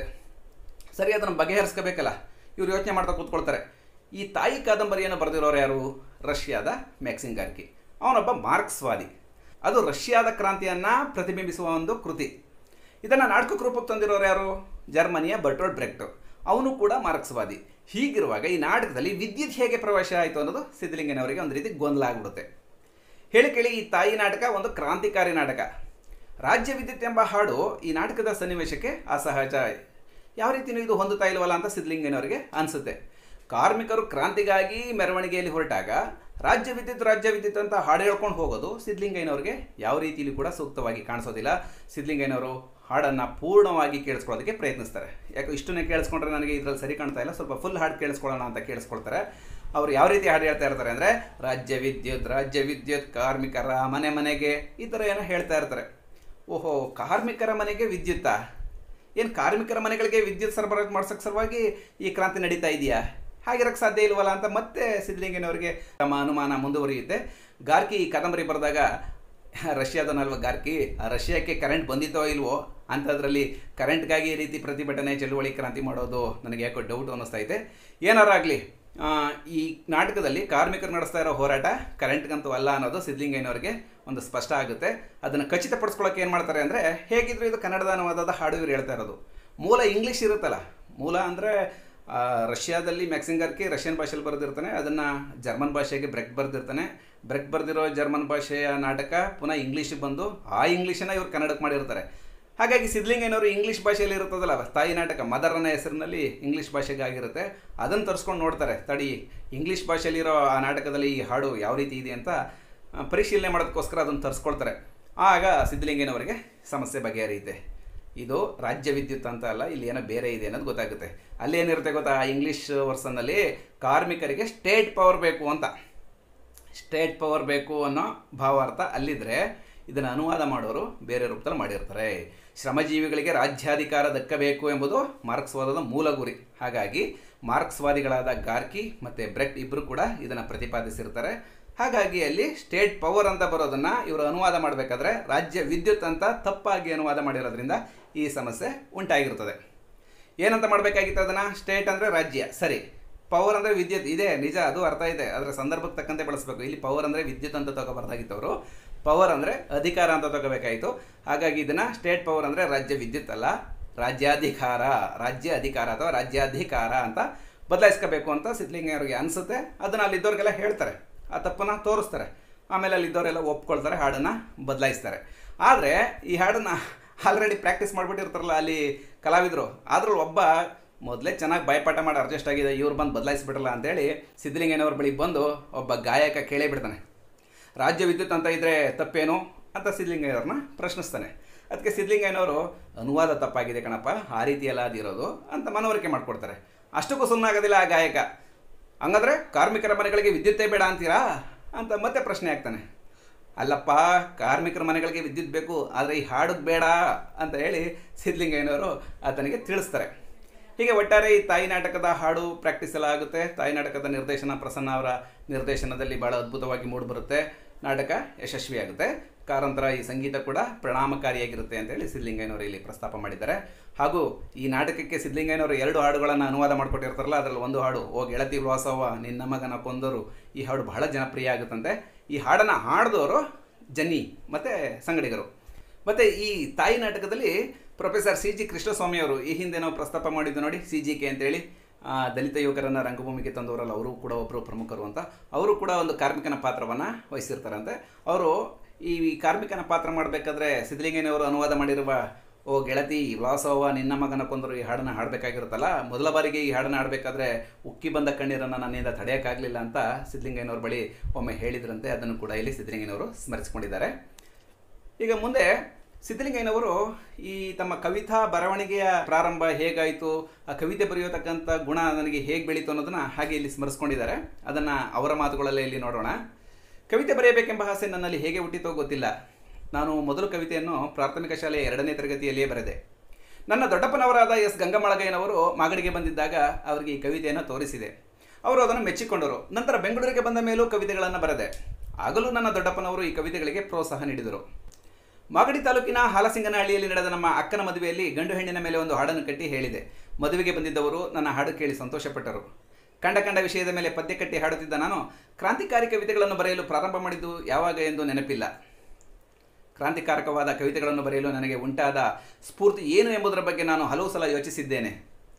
ಸರಿ, ಅದನ್ನು ಬಗೆಹರಿಸ್ಕೋಬೇಕಲ್ಲ. ಇವ್ರು ಯೋಚನೆ ಮಾಡ್ತಾ ಕೂತ್ಕೊಳ್ತಾರೆ. ಈ ತಾಯಿ ಕಾದಂಬರಿಯನ್ನು ಬರೆದಿರೋರು ಯಾರು? ರಷ್ಯಾದ ಮ್ಯಾಕ್ಸಿಮ್ ಗಾರ್ಕಿ. ಅವನೊಬ್ಬ ಮಾರ್ಕ್ಸ್ವಾದಿ. ಅದು ರಷ್ಯಾದ ಕ್ರಾಂತಿಯನ್ನು ಪ್ರತಿಬಿಂಬಿಸುವ ಒಂದು ಕೃತಿ. ಇದನ್ನು ನಾಟಕಕ್ಕೆ ರೂಪಕ್ಕೆ ತಂದಿರೋರು ಯಾರು? ಜರ್ಮನಿಯ ಬರ್ಟೋಲ್ಡ್ ಬ್ರೆಕ್ಟ್. ಅವನು ಕೂಡ ಮಾರ್ಕ್ಸ್ವಾದಿ. ಹೀಗಿರುವಾಗ ಈ ನಾಟಕದಲ್ಲಿ ವಿದ್ಯುತ್ ಹೇಗೆ ಪ್ರವೇಶ ಆಯಿತು ಅನ್ನೋದು ಸಿದ್ಧಲಿಂಗನವರಿಗೆ ಒಂದು ರೀತಿ ಗೊಂದಲ ಆಗ್ಬಿಡುತ್ತೆ. ಹೇಳಿ ಕೇಳಿ ಈ ತಾಯಿ ನಾಟಕ ಒಂದು ಕ್ರಾಂತಿಕಾರಿ ನಾಟಕ. ರಾಜ್ಯ ವಿದ್ಯುತ್ ಎಂಬ ಹಾಡು ಈ ನಾಟಕದ ಸನ್ನಿವೇಶಕ್ಕೆ ಅಸಹಜ. ಯಾವ ರೀತಿಯೂ ಇದು ಹೊಂದುತ್ತಾ ಇಲ್ವಲ್ಲ ಅಂತ ಸಿದ್ಧಲಿಂಗನವರಿಗೆ ಅನಿಸುತ್ತೆ. ಕಾರ್ಮಿಕರು ಕ್ರಾಂತಿಗಾಗಿ ಮೆರವಣಿಗೆಯಲ್ಲಿ ಹೊರಟಾಗ ರಾಜ್ಯ ವಿದ್ಯುತ್ ರಾಜ್ಯ ವಿದ್ಯುತ್ ಅಂತ ಹಾಡು ಹೇಳ್ಕೊಂಡು ಹೋಗೋದು ಸಿದ್ಧಲಿಂಗಯ್ಯನವ್ರಿಗೆ ಯಾವ ರೀತಿಯಲ್ಲಿ ಕೂಡ ಸೂಕ್ತವಾಗಿ ಕಾಣಿಸೋದಿಲ್ಲ. ಸಿದ್ಧಲಿಂಗಯ್ಯನವರು ಹಾಡನ್ನು ಪೂರ್ಣವಾಗಿ ಕೇಳಿಸ್ಕೊಳ್ಳೋದಕ್ಕೆ ಪ್ರಯತ್ನಿಸ್ತಾರೆ. ಯಾಕೆ ಇಷ್ಟನ್ನೇ ಕೇಳಿಸ್ಕೊಂಡ್ರೆ ನನಗೆ ಇದರಲ್ಲಿ ಸರಿ ಕಾಣ್ತಾ ಇಲ್ಲ, ಸ್ವಲ್ಪ ಫುಲ್ ಹಾಡು ಕೇಳಿಸ್ಕೊಳ್ಳೋಣ ಅಂತ ಕೇಳಿಸ್ಕೊಳ್ತಾರೆ. ಅವರು ಯಾವ ರೀತಿ ಹಾಡು ಹೇಳ್ತಾ ಇರ್ತಾರೆ ಅಂದರೆ, ರಾಜ್ಯ ವಿದ್ಯುತ್ ರಾಜ್ಯ ವಿದ್ಯುತ್ ಕಾರ್ಮಿಕರ ಮನೆ ಮನೆಗೆ, ಈ ಥರ ಏನೋ ಹೇಳ್ತಾ ಇರ್ತಾರೆ. ಓಹೋ, ಕಾರ್ಮಿಕರ ಮನೆಗೆ ವಿದ್ಯುತ್ತಾ? ಏನು ಕಾರ್ಮಿಕರ ಮನೆಗಳಿಗೆ ವಿದ್ಯುತ್ ಸರಬರಾಜು ಮಾಡ್ಸೋಕ್ಕೆ ಸಲುವಾಗಿ ಈ ಕ್ರಾಂತಿ ನಡೀತಾ ಇದೆಯಾ? ಹಾಗಿರೋಕ್ಕೆ ಸಾಧ್ಯ ಇಲ್ವಲ್ಲ ಅಂತ ಮತ್ತೆ ಸಿದ್ಧಲಿಂಗನವರಿಗೆ ತಮ್ಮ ಅನುಮಾನ ಮುಂದುವರಿಯುತ್ತೆ. ಗಾರ್ಕಿ ಈ ಕಾದಂಬರಿ ಬರೆದಾಗ ರಷ್ಯಾದನಲ್ವ ಗಾರ್ಕಿ, ಆ ರಷ್ಯಾಕ್ಕೆ ಕರೆಂಟ್ ಬಂದಿತ್ತೋ ಇಲ್ವೋ ಅಂಥದ್ರಲ್ಲಿ ಕರೆಂಟ್ಗಾಗಿ ಈ ರೀತಿ ಪ್ರತಿಭಟನೆ ಚಳುವಳಿ ಕ್ರಾಂತಿ ಮಾಡೋದು ನನಗೆ ಯಾಕೋ ಡೌಟ್ ಅನ್ನಿಸ್ತಾ ಇದೆ. ಏನಾರಾಗಲಿ ಈ ನಾಟಕದಲ್ಲಿ ಕಾರ್ಮಿಕರು ನಡೆಸ್ತಾ ಇರೋ ಹೋರಾಟ ಕರೆಂಟ್ಗಂತೂ ಅಲ್ಲ ಅನ್ನೋದು ಸಿದ್ಧಲಿಂಗಯ್ಯನವರಿಗೆ ಒಂದು ಸ್ಪಷ್ಟ ಆಗುತ್ತೆ. ಅದನ್ನು ಖಚಿತಪಡಿಸ್ಕೊಳ್ಳೋಕೆ ಏನು ಮಾಡ್ತಾರೆ ಅಂದರೆ, ಹೇಗಿದ್ರು ಇದು ಕನ್ನಡದ ಅನುವಾದದ ಹಾಡು ಇವರು ಹೇಳ್ತಾ ಇರೋದು. ಮೂಲ ಇಂಗ್ಲೀಷ್ ಇರುತ್ತಲ್ಲ, ಮೂಲ ಅಂದರೆ ರಷ್ಯಾದಲ್ಲಿ ಮ್ಯಾಕ್ಸಿಮ್ ಗಾರ್ಕಿ ರಷ್ಯನ್ ಭಾಷೆಯಲ್ಲಿ ಬರೆದಿರ್ತಾನೆ, ಅದನ್ನು ಜರ್ಮನ್ ಭಾಷೆಗೆ ಬ್ರೆಕ್ಟ್ ಬರೆದಿರ್ತಾನೆ. ಬ್ರೆಕ್ಟ್ ಬರೆದಿರೋ ಜರ್ಮನ್ ಭಾಷೆಯ ನಾಟಕ ಪುನಃ ಇಂಗ್ಲೀಷಿಗೆ ಬಂದು ಆ ಇಂಗ್ಲೀಷನ್ನು ಇವರು ಕನ್ನಡಕ್ಕೆ ಮಾಡಿರ್ತಾರೆ. ಹಾಗಾಗಿ ಸಿದ್ಧಲಿಂಗಯ್ಯನವರು ಇಂಗ್ಲೀಷ್ ಭಾಷೆಯಲ್ಲಿ ಇರುತ್ತದಲ್ಲ ತಾಯಿ ನಾಟಕ, ಮದರ್ ಅನ್ನೋ ಹೆಸರಿನಲ್ಲಿ ಇಂಗ್ಲೀಷ್ ಭಾಷೆಗೆ ಆಗಿರುತ್ತೆ. ಅದನ್ನು ತರಿಸ್ಕೊಂಡು ನೋಡ್ತಾರೆ, ತಡಿ ಇಂಗ್ಲೀಷ್ ಭಾಷೆಯಲ್ಲಿರೋ ಆ ನಾಟಕದಲ್ಲಿ ಈ ಹಾಡು ಯಾವ ರೀತಿ ಇದೆ ಅಂತ ಪರಿಶೀಲನೆ ಮಾಡೋದಕ್ಕೋಸ್ಕರ ಅದನ್ನು ತರಿಸ್ಕೊಳ್ತಾರೆ. ಆಗ ಸಿದ್ಧಲಿಂಗಯ್ಯನವರಿಗೆ ಸಮಸ್ಯೆ ಬಗೆಹರಿಯುತ್ತೆ. ಇದು ರಾಜ್ಯ ವಿದ್ಯುತ್ ಅಂತ ಅಲ್ಲ, ಇಲ್ಲಿ ಏನೋ ಬೇರೆ ಇದೆ ಅನ್ನೋದು ಗೊತ್ತಾಗುತ್ತೆ. ಅಲ್ಲಿ ಏನಿರುತ್ತೆ ಗೊತ್ತಾ, ಇಂಗ್ಲೀಷ್ ವರ್ಷನ್ನಲ್ಲಿ ಕಾರ್ಮಿಕರಿಗೆ ಸ್ಟೇಟ್ ಪವರ್ ಬೇಕು ಅಂತ, ಸ್ಟೇಟ್ ಪವರ್ ಬೇಕು ಅನ್ನೋ ಭಾವಾರ್ಥ ಅಲ್ಲಿದ್ದರೆ ಇದನ್ನು ಅನುವಾದ ಮಾಡೋರು ಬೇರೆ ರೂಪದಲ್ಲಿ ಮಾಡಿರ್ತಾರೆ. ಶ್ರಮಜೀವಿಗಳಿಗೆ ರಾಜ್ಯಾಧಿಕಾರ ದಕ್ಕಬೇಕು ಎಂಬುದು ಮಾರ್ಕ್ಸ್ವಾದದ ಮೂಲ ಗುರಿ. ಹಾಗಾಗಿ ಮಾರ್ಕ್ಸ್ವಾದಿಗಳಾದ ಗಾರ್ಕಿ ಮತ್ತು ಬ್ರೆಕ್ಟ್ ಇಬ್ಬರು ಕೂಡ ಇದನ್ನು ಪ್ರತಿಪಾದಿಸಿರ್ತಾರೆ. ಹಾಗಾಗಿ ಅಲ್ಲಿ ಸ್ಟೇಟ್ ಪವರ್ ಅಂತ ಬರೋದನ್ನು ಇವರು ಅನುವಾದ ಮಾಡಬೇಕಾದ್ರೆ ರಾಜ್ಯ ವಿದ್ಯುತ್ ಅಂತ ತಪ್ಪಾಗಿ ಅನುವಾದ ಮಾಡಿರೋದ್ರಿಂದ ಈ ಸಮಸ್ಯೆ ಉಂಟಾಗಿರ್ತದೆ. ಏನಂತ ಮಾಡಬೇಕಾಗಿತ್ತು ಅದನ್ನು? ಸ್ಟೇಟ್ ಅಂದರೆ ರಾಜ್ಯ, ಸರಿ. ಪವರ್ ಅಂದರೆ ವಿದ್ಯುತ್ ಇದೆ, ನಿಜ, ಅದು ಅರ್ಥ ಇದೆ, ಅದರ ಸಂದರ್ಭಕ್ಕೆ ತಕ್ಕಂತೆ ಬಳಸಬೇಕು. ಇಲ್ಲಿ ಪವರ್ ಅಂದರೆ ವಿದ್ಯುತ್ ಅಂತ ತಗೋಬಾರ್ದಾಗಿತ್ತು ಅವರು, ಪವರ್ ಅಂದರೆ ಅಧಿಕಾರ ಅಂತ ತಗೋಬೇಕಾಯಿತು. ಹಾಗಾಗಿ ಇದನ್ನು ಸ್ಟೇಟ್ ಪವರ್ ಅಂದರೆ ರಾಜ್ಯ ವಿದ್ಯುತ್ ಅಲ್ಲ, ರಾಜ್ಯಾಧಿಕಾರ, ರಾಜ್ಯ ಅಧಿಕಾರ ಅಥವಾ ರಾಜ್ಯಾಧಿಕಾರ ಅಂತ ಬದಲಾಯಿಸ್ಕೋಬೇಕು ಅಂತ ಸಿದ್ಧಲಿಂಗಯ್ಯನವರಿಗೆ ಅನಿಸುತ್ತೆ. ಅದನ್ನು ಅಲ್ಲಿದ್ದವ್ರಿಗೆಲ್ಲ ಹೇಳ್ತಾರೆ, ಆ ತಪ್ಪನ್ನು ತೋರಿಸ್ತಾರೆ. ಆಮೇಲೆ ಅಲ್ಲಿದ್ದವರೆಲ್ಲ ಒಪ್ಕೊಳ್ತಾರೆ, ಹಾಡನ್ನು ಬದಲಾಯಿಸ್ತಾರೆ. ಆದರೆ ಈ ಹಾಡನ್ನು ಆಲ್ರೆಡಿ ಪ್ರಾಕ್ಟೀಸ್ ಮಾಡಿಬಿಟ್ಟಿರ್ತಾರಲ್ಲ ಅಲ್ಲಿ ಕಲಾವಿದರು, ಆದರೂ ಒಬ್ಬ ಮೊದಲೇ ಚೆನ್ನಾಗಿ ಬಾಯ್ಪಾಠ ಮಾಡಿ ಅಡ್ಜಸ್ಟ್ ಆಗಿದೆ, ಇವ್ರು ಬಂದು ಬದಲಾಯಿಸ್ಬಿಡಲ್ಲ ಅಂತೇಳಿ ಸಿದ್ಧಲಿಂಗಯ್ಯನವ್ರ ಬಳಿ ಬಂದು ಒಬ್ಬ ಗಾಯಕ ಕೇಳೇ ಬಿಡ್ತಾನೆ. ರಾಜ್ಯ ವಿದ್ಯುತ್ ಅಂತ ಇದ್ದರೆ ತಪ್ಪೇನು ಅಂತ ಸಿದ್ಧಲಿಂಗಯ್ಯನವ್ರನ್ನ ಪ್ರಶ್ನಿಸ್ತಾನೆ. ಅದಕ್ಕೆ ಸಿದ್ಧಲಿಂಗಯ್ಯನವರು ಅನುವಾದ ತಪ್ಪಾಗಿದೆ ಕಣಪ್ಪ, ಆ ರೀತಿ ಎಲ್ಲ ಅದಿರೋದು ಅಂತ ಮನವರಿಕೆ ಮಾಡಿಕೊಡ್ತಾರೆ. ಅಷ್ಟಕ್ಕೂ ಸುಮ್ಮನಾಗೋದಿಲ್ಲ ಆ ಗಾಯಕ. ಹಂಗಾದ್ರೆ ಕಾರ್ಮಿಕರ ಮನೆಗಳಿಗೆ ವಿದ್ಯುತ್ತೇ ಬೇಡ ಅಂತೀರಾ ಅಂತ ಮತ್ತೆ ಪ್ರಶ್ನೆ ಆಗ್ತಾನೆ. ಅಲ್ಲಪ್ಪ, ಕಾರ್ಮಿಕರ ಮನೆಗಳಿಗೆ ವಿದ್ಯುತ್ ಬೇಕು, ಆದರೆ ಈ ಹಾಡುಗೆ ಬೇಡ ಅಂತ ಹೇಳಿ ಸಿದ್ಧಲಿಂಗಯ್ಯನವರು ಆತನಿಗೆ ತಿಳಿಸ್ತಾರೆ. ಹೀಗೆ ಒಟ್ಟಾರೆ ಈ ತಾಯಿ ನಾಟಕದ ಹಾಡು ಪ್ರಾಕ್ಟೀಸ್ ಎಲ್ಲ ಆಗುತ್ತೆ. ತಾಯಿ ನಾಟಕದ ನಿರ್ದೇಶನ ಪ್ರಸನ್ನ ಅವರ ನಿರ್ದೇಶನದಲ್ಲಿ ಭಾಳ ಅದ್ಭುತವಾಗಿ ಮೂಡಿಬರುತ್ತೆ. ನಾಟಕ ಯಶಸ್ವಿಯಾಗುತ್ತೆ. ಕಾರಂತರ ಈ ಸಂಗೀತ ಕೂಡ ಪರಿಣಾಮಕಾರಿಯಾಗಿರುತ್ತೆ ಅಂತೇಳಿ ಸಿದ್ಧಲಿಂಗಯ್ಯನವರು ಇಲ್ಲಿ ಪ್ರಸ್ತಾಪ ಮಾಡಿದ್ದಾರೆ. ಹಾಗೂ ಈ ನಾಟಕಕ್ಕೆ ಸಿದ್ಧಲಿಂಗಯ್ಯನವರು ಎರಡು ಹಾಡುಗಳನ್ನು ಅನುವಾದ ಮಾಡಿಕೊಟ್ಟಿರ್ತಾರಲ್ಲ, ಅದರಲ್ಲಿ ಒಂದು ಹಾಡು ಓ ಗೆಳತಿ ವಾಸವ್ವ ನಿನ್ನ ಮಗನ ಕೊಂದರು, ಈ ಹಾಡು ಬಹಳ ಜನಪ್ರಿಯ ಆಗುತ್ತಂತೆ. ಈ ಹಾಡನ್ನು ಹಾಡಿದವರು ಜನ್ನಿ ಮತ್ತು ಸಂಗಡಿಗರು. ಮತ್ತು ಈ ತಾಯಿ ನಾಟಕದಲ್ಲಿ ಪ್ರೊಫೆಸರ್ ಸಿ ಜಿ ಕೃಷ್ಣಸ್ವಾಮಿಯವರು ಈ ಹಿಂದೆ ನಾವು ಪ್ರಸ್ತಾಪ ಮಾಡಿದ್ದು ನೋಡಿ, ಸಿ ಜಿ ಕೆ ಅಂತೇಳಿ ದಲಿತ ಯುವಕರನ್ನು ರಂಗಭೂಮಿಗೆ ತಂದವರಲ್ಲ, ಅವರು ಕೂಡ ಒಬ್ಬರು ಪ್ರಮುಖರು ಅಂತ. ಅವರು ಕೂಡ ಒಂದು ಕಾರ್ಮಿಕನ ಪಾತ್ರವನ್ನು ವಹಿಸಿರ್ತಾರಂತೆ. ಅವರು ಈ ಕಾರ್ಮಿಕನ ಪಾತ್ರ ಮಾಡಬೇಕಾದ್ರೆ ಸಿದ್ಧಲಿಂಗಯ್ಯನವರು ಅನುವಾದ ಮಾಡಿರುವ ಓ ಗೆಳತಿ ವಾಸವ್ವ ನಿನ್ನ ಮಗನ ಕೊಂದರು ಈ ಹಾಡನ್ನು ಹಾಡಬೇಕಾಗಿರುತ್ತಲ್ಲ, ಮೊದಲ ಬಾರಿಗೆ ಈ ಹಾಡನ್ನು ಹಾಡಬೇಕಾದ್ರೆ ಉಕ್ಕಿ ಬಂದ ಕಣ್ಣೀರನ್ನು ನನ್ನಿಂದ ತಡೆಯೋಕ್ಕಾಗಲಿಲ್ಲ ಅಂತ ಸಿದ್ಧಲಿಂಗಯ್ಯನವ್ರ ಬಳಿ ಒಮ್ಮೆ ಹೇಳಿದ್ರಂತೆ. ಅದನ್ನು ಕೂಡ ಇಲ್ಲಿ ಸಿದ್ಧಲಿಂಗಯ್ಯನವರು ಸ್ಮರಿಸಿಕೊಂಡಿದ್ದಾರೆ. ಈಗ ಮುಂದೆ ಸಿದ್ಧಲಿಂಗಯ್ಯನವರು ಈ ತಮ್ಮ ಕವಿತಾ ಬರವಣಿಗೆಯ ಪ್ರಾರಂಭ ಹೇಗಾಯಿತು, ಆ ಕವಿತೆ ಬರೆಯೋತಕ್ಕಂಥ ಗುಣ ನನಗೆ ಹೇಗೆ ಬೆಳೀತು ಅನ್ನೋದನ್ನು ಹಾಗೆ ಇಲ್ಲಿ ಸ್ಮರಿಸ್ಕೊಂಡಿದ್ದಾರೆ. ಅದನ್ನು ಅವರ ಮಾತುಗಳಲ್ಲೇ ಇಲ್ಲಿ ನೋಡೋಣ. ಕವಿತೆ ಬರೆಯಬೇಕೆಂಬ ಆಸೆ ನನ್ನಲ್ಲಿ ಹೇಗೆ ಹುಟ್ಟಿತೋ ಗೊತ್ತಿಲ್ಲ. ನಾನು ಮೊದಲು ಕವಿತೆಯನ್ನು ಪ್ರಾಥಮಿಕ ಶಾಲೆಯ ಎರಡನೇ ತರಗತಿಯಲ್ಲಿಯೇ ಬರೆದೆ. ನನ್ನ ದೊಡ್ಡಪ್ಪನವರಾದ ಎಸ್ ಗಂಗಮ್ಮಳಗಯ್ಯನವರು ಮಾಗಡಿಗೆ ಬಂದಿದ್ದಾಗ ಅವರಿಗೆ ಈ ಕವಿತೆಯನ್ನು ತೋರಿಸಿದೆ. ಅವರು ಅದನ್ನು ಮೆಚ್ಚಿಕೊಂಡರು. ನಂತರ ಬೆಂಗಳೂರಿಗೆ ಬಂದ ಮೇಲೂ ಕವಿತೆಗಳನ್ನು ಬರೆದೆ. ಆಗಲೂ ನನ್ನ ದೊಡ್ಡಪ್ಪನವರು ಈ ಕವಿತೆಗಳಿಗೆ ಪ್ರೋತ್ಸಾಹ ನೀಡಿದರು. ಮಾಗಡಿ ತಾಲೂಕಿನ ಹಾಲಸಿಂಗನಹಳ್ಳಿಯಲ್ಲಿ ನಡೆದ ನಮ್ಮ ಅಕ್ಕನ ಮದುವೆಯಲ್ಲಿ ಗಂಡು ಹೆಣ್ಣಿನ ಮೇಲೆ ಒಂದು ಹಾಡನ್ನು ಕಟ್ಟಿ ಹೇಳಿದೆ. ಮದುವೆಗೆ ಬಂದಿದ್ದವರು ನನ್ನ ಹಾಡು ಕೇಳಿ ಸಂತೋಷಪಟ್ಟರು. ಕಂಡ ಕಂಡ ವಿಷಯದ ಮೇಲೆ ಪದ್ಯ ಕಟ್ಟಿ ಹಾಡುತ್ತಿದ್ದ ನಾನು ಕ್ರಾಂತಿಕಾರಿ ಕವಿತೆಗಳನ್ನು ಬರೆಯಲು ಪ್ರಾರಂಭ ಮಾಡಿದ್ದು ಯಾವಾಗ ಎಂದು ನೆನಪಿಲ್ಲ. ಕ್ರಾಂತಿಕಾರಕವಾದ ಕವಿತೆಗಳನ್ನು ಬರೆಯಲು ನನಗೆ ಉಂಟಾದ ಸ್ಫೂರ್ತಿ ಏನು ಎಂಬುದರ ಬಗ್ಗೆ ನಾನು ಹಲವು ಸಲ ಯೋಚಿಸಿದ್ದೇನೆ.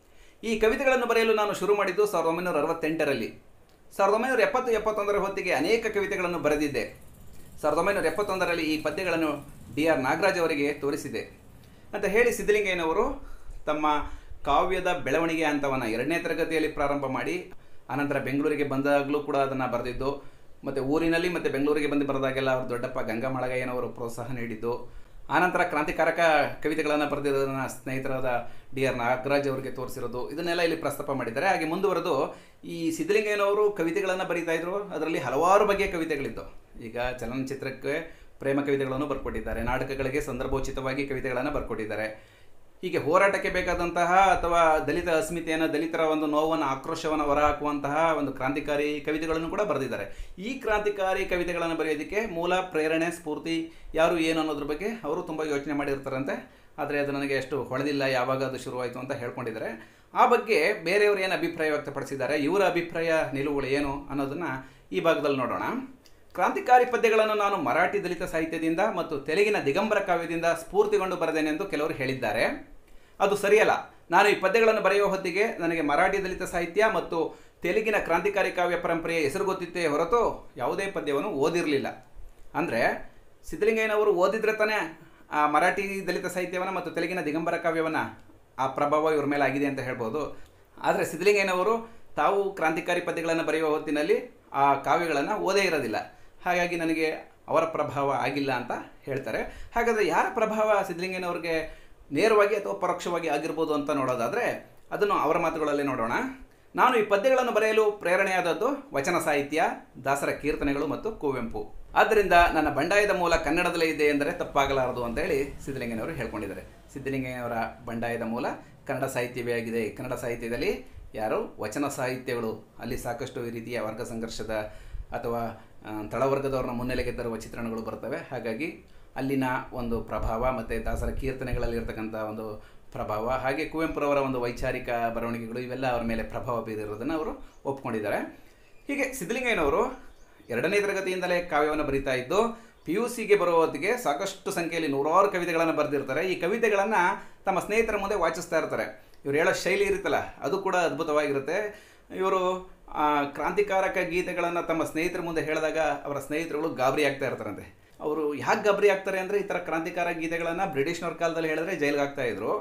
ಈ ಕವಿತೆಗಳನ್ನು ಬರೆಯಲು ನಾನು ಶುರು ಮಾಡಿದ್ದು ಸಾವಿರದ ಒಂಬೈನೂರ ಅರವತ್ತೆಂಟರಲ್ಲಿ. ಸಾವಿರದ ಒಂಬೈನೂರ ಎಪ್ಪತ್ತು ಎಪ್ಪತ್ತೊಂದರ ಹೊತ್ತಿಗೆ ಅನೇಕ ಕವಿತೆಗಳನ್ನು ಬರೆದಿದ್ದೆ. ಸಾವಿರದ ಒಂಬೈನೂರ ಎಪ್ಪತ್ತೊಂದರಲ್ಲಿ ಈ ಪದ್ಯಗಳನ್ನು ಡಿ ಆರ್ ನಾಗರಾಜ್ ಅವರಿಗೆ ತೋರಿಸಿದೆ ಅಂತ ಹೇಳಿ ಸಿದ್ಧಲಿಂಗಯ್ಯನವರು ತಮ್ಮ ಕಾವ್ಯದ ಬೆಳವಣಿಗೆ ಹಂತವನ್ನು ಎರಡನೇ ತರಗತಿಯಲ್ಲಿ ಪ್ರಾರಂಭ ಮಾಡಿ ಆನಂತರ ಬೆಂಗಳೂರಿಗೆ ಬಂದಾಗಲೂ ಕೂಡ ಅದನ್ನು ಬರೆದಿದ್ದು, ಮತ್ತು ಊರಿನಲ್ಲಿ ಮತ್ತು ಬೆಂಗಳೂರಿಗೆ ಬಂದು ಬರೆದಾಗೆಲ್ಲ ಅವರು ದೊಡ್ಡಪ್ಪ ಗಂಗಾಮಳಗಯ್ಯನವರು ಪ್ರೋತ್ಸಾಹ ನೀಡಿದ್ದು, ಆನಂತರ ಕ್ರಾಂತಿಕಾರಕ ಕವಿತೆಗಳನ್ನು ಬರೆದಿರೋದನ್ನು ಸ್ನೇಹಿತರಾದ ಡಿ ಆರ್ ನಾಗರಾಜ್ ಅವರಿಗೆ ತೋರಿಸಿರೋದು, ಇದನ್ನೆಲ್ಲ ಇಲ್ಲಿ ಪ್ರಸ್ತಾಪ ಮಾಡಿದ್ದಾರೆ. ಹಾಗೆ ಮುಂದುವರೆದು ಈ ಸಿದ್ಧಲಿಂಗಯ್ಯನವರು ಕವಿತೆಗಳನ್ನು ಬರೀತಾ ಇದ್ರು. ಅದರಲ್ಲಿ ಹಲವಾರು ಬಗೆಯ ಕವಿತೆಗಳಿದ್ದು, ಈಗ ಚಲನಚಿತ್ರಕ್ಕೆ ಪ್ರೇಮ ಕವಿತೆಗಳನ್ನು ಬರ್ಕೊಟ್ಟಿದ್ದಾರೆ, ನಾಟಕಗಳಿಗೆ ಸಂದರ್ಭೋಚಿತವಾಗಿ ಕವಿತೆಗಳನ್ನು ಬರ್ಕೊಟ್ಟಿದ್ದಾರೆ. ಹೀಗೆ ಹೋರಾಟಕ್ಕೆ ಬೇಕಾದಂತಹ ಅಥವಾ ದಲಿತ ಅಸ್ಮಿತೆಯನ್ನು, ದಲಿತರ ಒಂದು ನೋವನ್ನು, ಆಕ್ರೋಶವನ್ನು ಹೊರಹಾಕುವಂತಹ ಒಂದು ಕ್ರಾಂತಿಕಾರಿ ಕವಿತೆಗಳನ್ನು ಕೂಡ ಬರೆದಿದ್ದಾರೆ. ಈ ಕ್ರಾಂತಿಕಾರಿ ಕವಿತೆಗಳನ್ನು ಬರೆಯೋದಕ್ಕೆ ಮೂಲ ಪ್ರೇರಣೆ, ಸ್ಫೂರ್ತಿ ಯಾರು ಏನು ಅನ್ನೋದ್ರ ಬಗ್ಗೆ ಅವರು ತುಂಬ ಯೋಚನೆ ಮಾಡಿರ್ತಾರಂತೆ. ಆದರೆ ಅದು ನನಗೆ ಅಷ್ಟು ಹೊಳೆದಿಲ್ಲ, ಯಾವಾಗ ಅದು ಶುರುವಾಯಿತು ಅಂತ ಹೇಳ್ಕೊಂಡಿದ್ದಾರೆ. ಆ ಬಗ್ಗೆ ಬೇರೆಯವರು ಏನು ಅಭಿಪ್ರಾಯ ವ್ಯಕ್ತಪಡಿಸಿದ್ದಾರೆ, ಇವರ ಅಭಿಪ್ರಾಯ ನಿಲುವುಗಳು ಏನು ಅನ್ನೋದನ್ನು ಈ ಭಾಗದಲ್ಲಿ ನೋಡೋಣ. ಕ್ರಾಂತಿಕಾರಿ ಪದ್ಯಗಳನ್ನು ನಾನು ಮರಾಠಿ ದಲಿತ ಸಾಹಿತ್ಯದಿಂದ ಮತ್ತು ತೆಲುಗಿನ ದಿಗಂಬರ ಕಾವ್ಯದಿಂದ ಸ್ಫೂರ್ತಿಗೊಂಡು ಬರೆದೇನೆಂದು ಕೆಲವರು ಹೇಳಿದ್ದಾರೆ. ಅದು ಸರಿಯಲ್ಲ. ನಾನು ಈ ಪದ್ಯಗಳನ್ನು ಬರೆಯುವ ಹೊತ್ತಿಗೆ ನನಗೆ ಮರಾಠಿ ದಲಿತ ಸಾಹಿತ್ಯ ಮತ್ತು ತೆಲುಗಿನ ಕ್ರಾಂತಿಕಾರಿ ಕಾವ್ಯ ಪರಂಪರೆಯ ಹೆಸರು ಗೊತ್ತಿತ್ತೇ ಹೊರತು ಯಾವುದೇ ಪದ್ಯವನ್ನು ಓದಿರಲಿಲ್ಲ. ಅಂದರೆ ಸಿದ್ಧಲಿಂಗಯ್ಯನವರು ಓದಿದ್ರೆ ತಾನೇ ಆ ಮರಾಠಿ ದಲಿತ ಸಾಹಿತ್ಯವನ್ನು ಮತ್ತು ತೆಲುಗಿನ ದಿಗಂಬರ ಕಾವ್ಯವನ್ನು ಆ ಪ್ರಭಾವ ಇವ್ರ ಮೇಲೆ ಆಗಿದೆ ಅಂತ ಹೇಳ್ಬೋದು. ಆದರೆ ಸಿದ್ಧಲಿಂಗಯ್ಯನವರು ತಾವು ಕ್ರಾಂತಿಕಾರಿ ಪದ್ಯಗಳನ್ನು ಬರೆಯುವ ಹೊತ್ತಿನಲ್ಲಿ ಆ ಕಾವ್ಯಗಳನ್ನು ಓದೇ ಇರೋದಿಲ್ಲ. ಹಾಗಾಗಿ ನನಗೆ ಅವರ ಪ್ರಭಾವ ಆಗಿಲ್ಲ ಅಂತ ಹೇಳ್ತಾರೆ. ಹಾಗಾದರೆ ಯಾರ ಪ್ರಭಾವ ಸಿದ್ಧಲಿಂಗಯ್ಯನವ್ರಿಗೆ ನೇರವಾಗಿ ಅಥವಾ ಪರೋಕ್ಷವಾಗಿ ಆಗಿರ್ಬೋದು ಅಂತ ನೋಡೋದಾದರೆ ಅದನ್ನು ಅವರ ಮಾತುಗಳಲ್ಲಿ ನೋಡೋಣ. ನಾನು ಈ ಪದ್ಯಗಳನ್ನು ಬರೆಯಲು ಪ್ರೇರಣೆಯಾದದ್ದು ವಚನ ಸಾಹಿತ್ಯ, ದಾಸರ ಕೀರ್ತನೆಗಳು ಮತ್ತು ಕುವೆಂಪು. ಆದ್ದರಿಂದ ನನ್ನ ಬಂಡಾಯದ ಮೂಲ ಕನ್ನಡದಲ್ಲೇ ಇದೆ ಎಂದರೆ ತಪ್ಪಾಗಲಾರದು ಅಂತೇಳಿ ಸಿದ್ಧಲಿಂಗಯ್ಯನವರು ಹೇಳ್ಕೊಂಡಿದ್ದಾರೆ. ಸಿದ್ಧಲಿಂಗಯ್ಯನವರ ಬಂಡಾಯದ ಮೂಲ ಕನ್ನಡ ಸಾಹಿತ್ಯವೇ ಆಗಿದೆ. ಕನ್ನಡ ಸಾಹಿತ್ಯದಲ್ಲಿ ಯಾರು ವಚನ ಸಾಹಿತ್ಯಗಳು, ಅಲ್ಲಿ ಸಾಕಷ್ಟು ಈ ರೀತಿಯ ವರ್ಗ ಸಂಘರ್ಷದ ಅಥವಾ ತಳವರ್ಗದವ್ರನ್ನ ಮುನ್ನೆಲೆಗೆ ತರುವ ಚಿತ್ರಣಗಳು ಬರ್ತವೆ. ಹಾಗಾಗಿ ಅಲ್ಲಿನ ಒಂದು ಪ್ರಭಾವ ಮತ್ತು ದಾಸರ ಕೀರ್ತನೆಗಳಲ್ಲಿ ಇರ್ತಕ್ಕಂಥ ಒಂದು ಪ್ರಭಾವ, ಹಾಗೆ ಕುವೆಂಪುರವರ ಒಂದು ವೈಚಾರಿಕ ಬರವಣಿಗೆಗಳು, ಇವೆಲ್ಲ ಅವರ ಮೇಲೆ ಪ್ರಭಾವ ಬೀರಿರೋದನ್ನು ಅವರು ಒಪ್ಕೊಂಡಿದ್ದಾರೆ. ಹೀಗೆ ಸಿದ್ಧಲಿಂಗಯ್ಯನವರು ಎರಡನೇ ತರಗತಿಯಿಂದಲೇ ಕಾವ್ಯವನ್ನು ಬರೀತಾ ಇದ್ದು ಪಿ ಯು ಸಿಗೆ ಬರುವ ಹೊತ್ತಿಗೆ ಸಾಕಷ್ಟು ಸಂಖ್ಯೆಯಲ್ಲಿ ನೂರಾರು ಕವಿತೆಗಳನ್ನು ಬರೆದಿರ್ತಾರೆ. ಈ ಕವಿತೆಗಳನ್ನು ತಮ್ಮ ಸ್ನೇಹಿತರ ಮುಂದೆ ವಾಚಿಸ್ತಾ ಇರ್ತಾರೆ. ಇವರು ಹೇಳೋ ಶೈಲಿ ಇರುತ್ತಲ್ಲ, ಅದು ಕೂಡ ಅದ್ಭುತವಾಗಿರುತ್ತೆ. ಇವರು ಕ್ರಾಂತಿಕಾರಕ ಗೀತೆಗಳನ್ನು ತಮ್ಮ ಸ್ನೇಹಿತರ ಮುಂದೆ ಹೇಳಿದಾಗ ಅವರ ಸ್ನೇಹಿತರುಗಳು ಗಾಬರಿ ಆಗ್ತಾ ಇರ್ತಾರಂತೆ. ಅವರು ಯಾಕೆ ಗಾಬರಿ ಆಗ್ತಾರೆ ಅಂದರೆ, ಈ ಥರ ಕ್ರಾಂತಿಕಾರಕ ಗೀತೆಗಳನ್ನು ಬ್ರಿಟಿಷ್ನವ್ರ ಕಾಲದಲ್ಲಿ ಹೇಳಿದ್ರೆ ಜೈಲಿಗೆ ಆಗ್ತಾಯಿದ್ರು.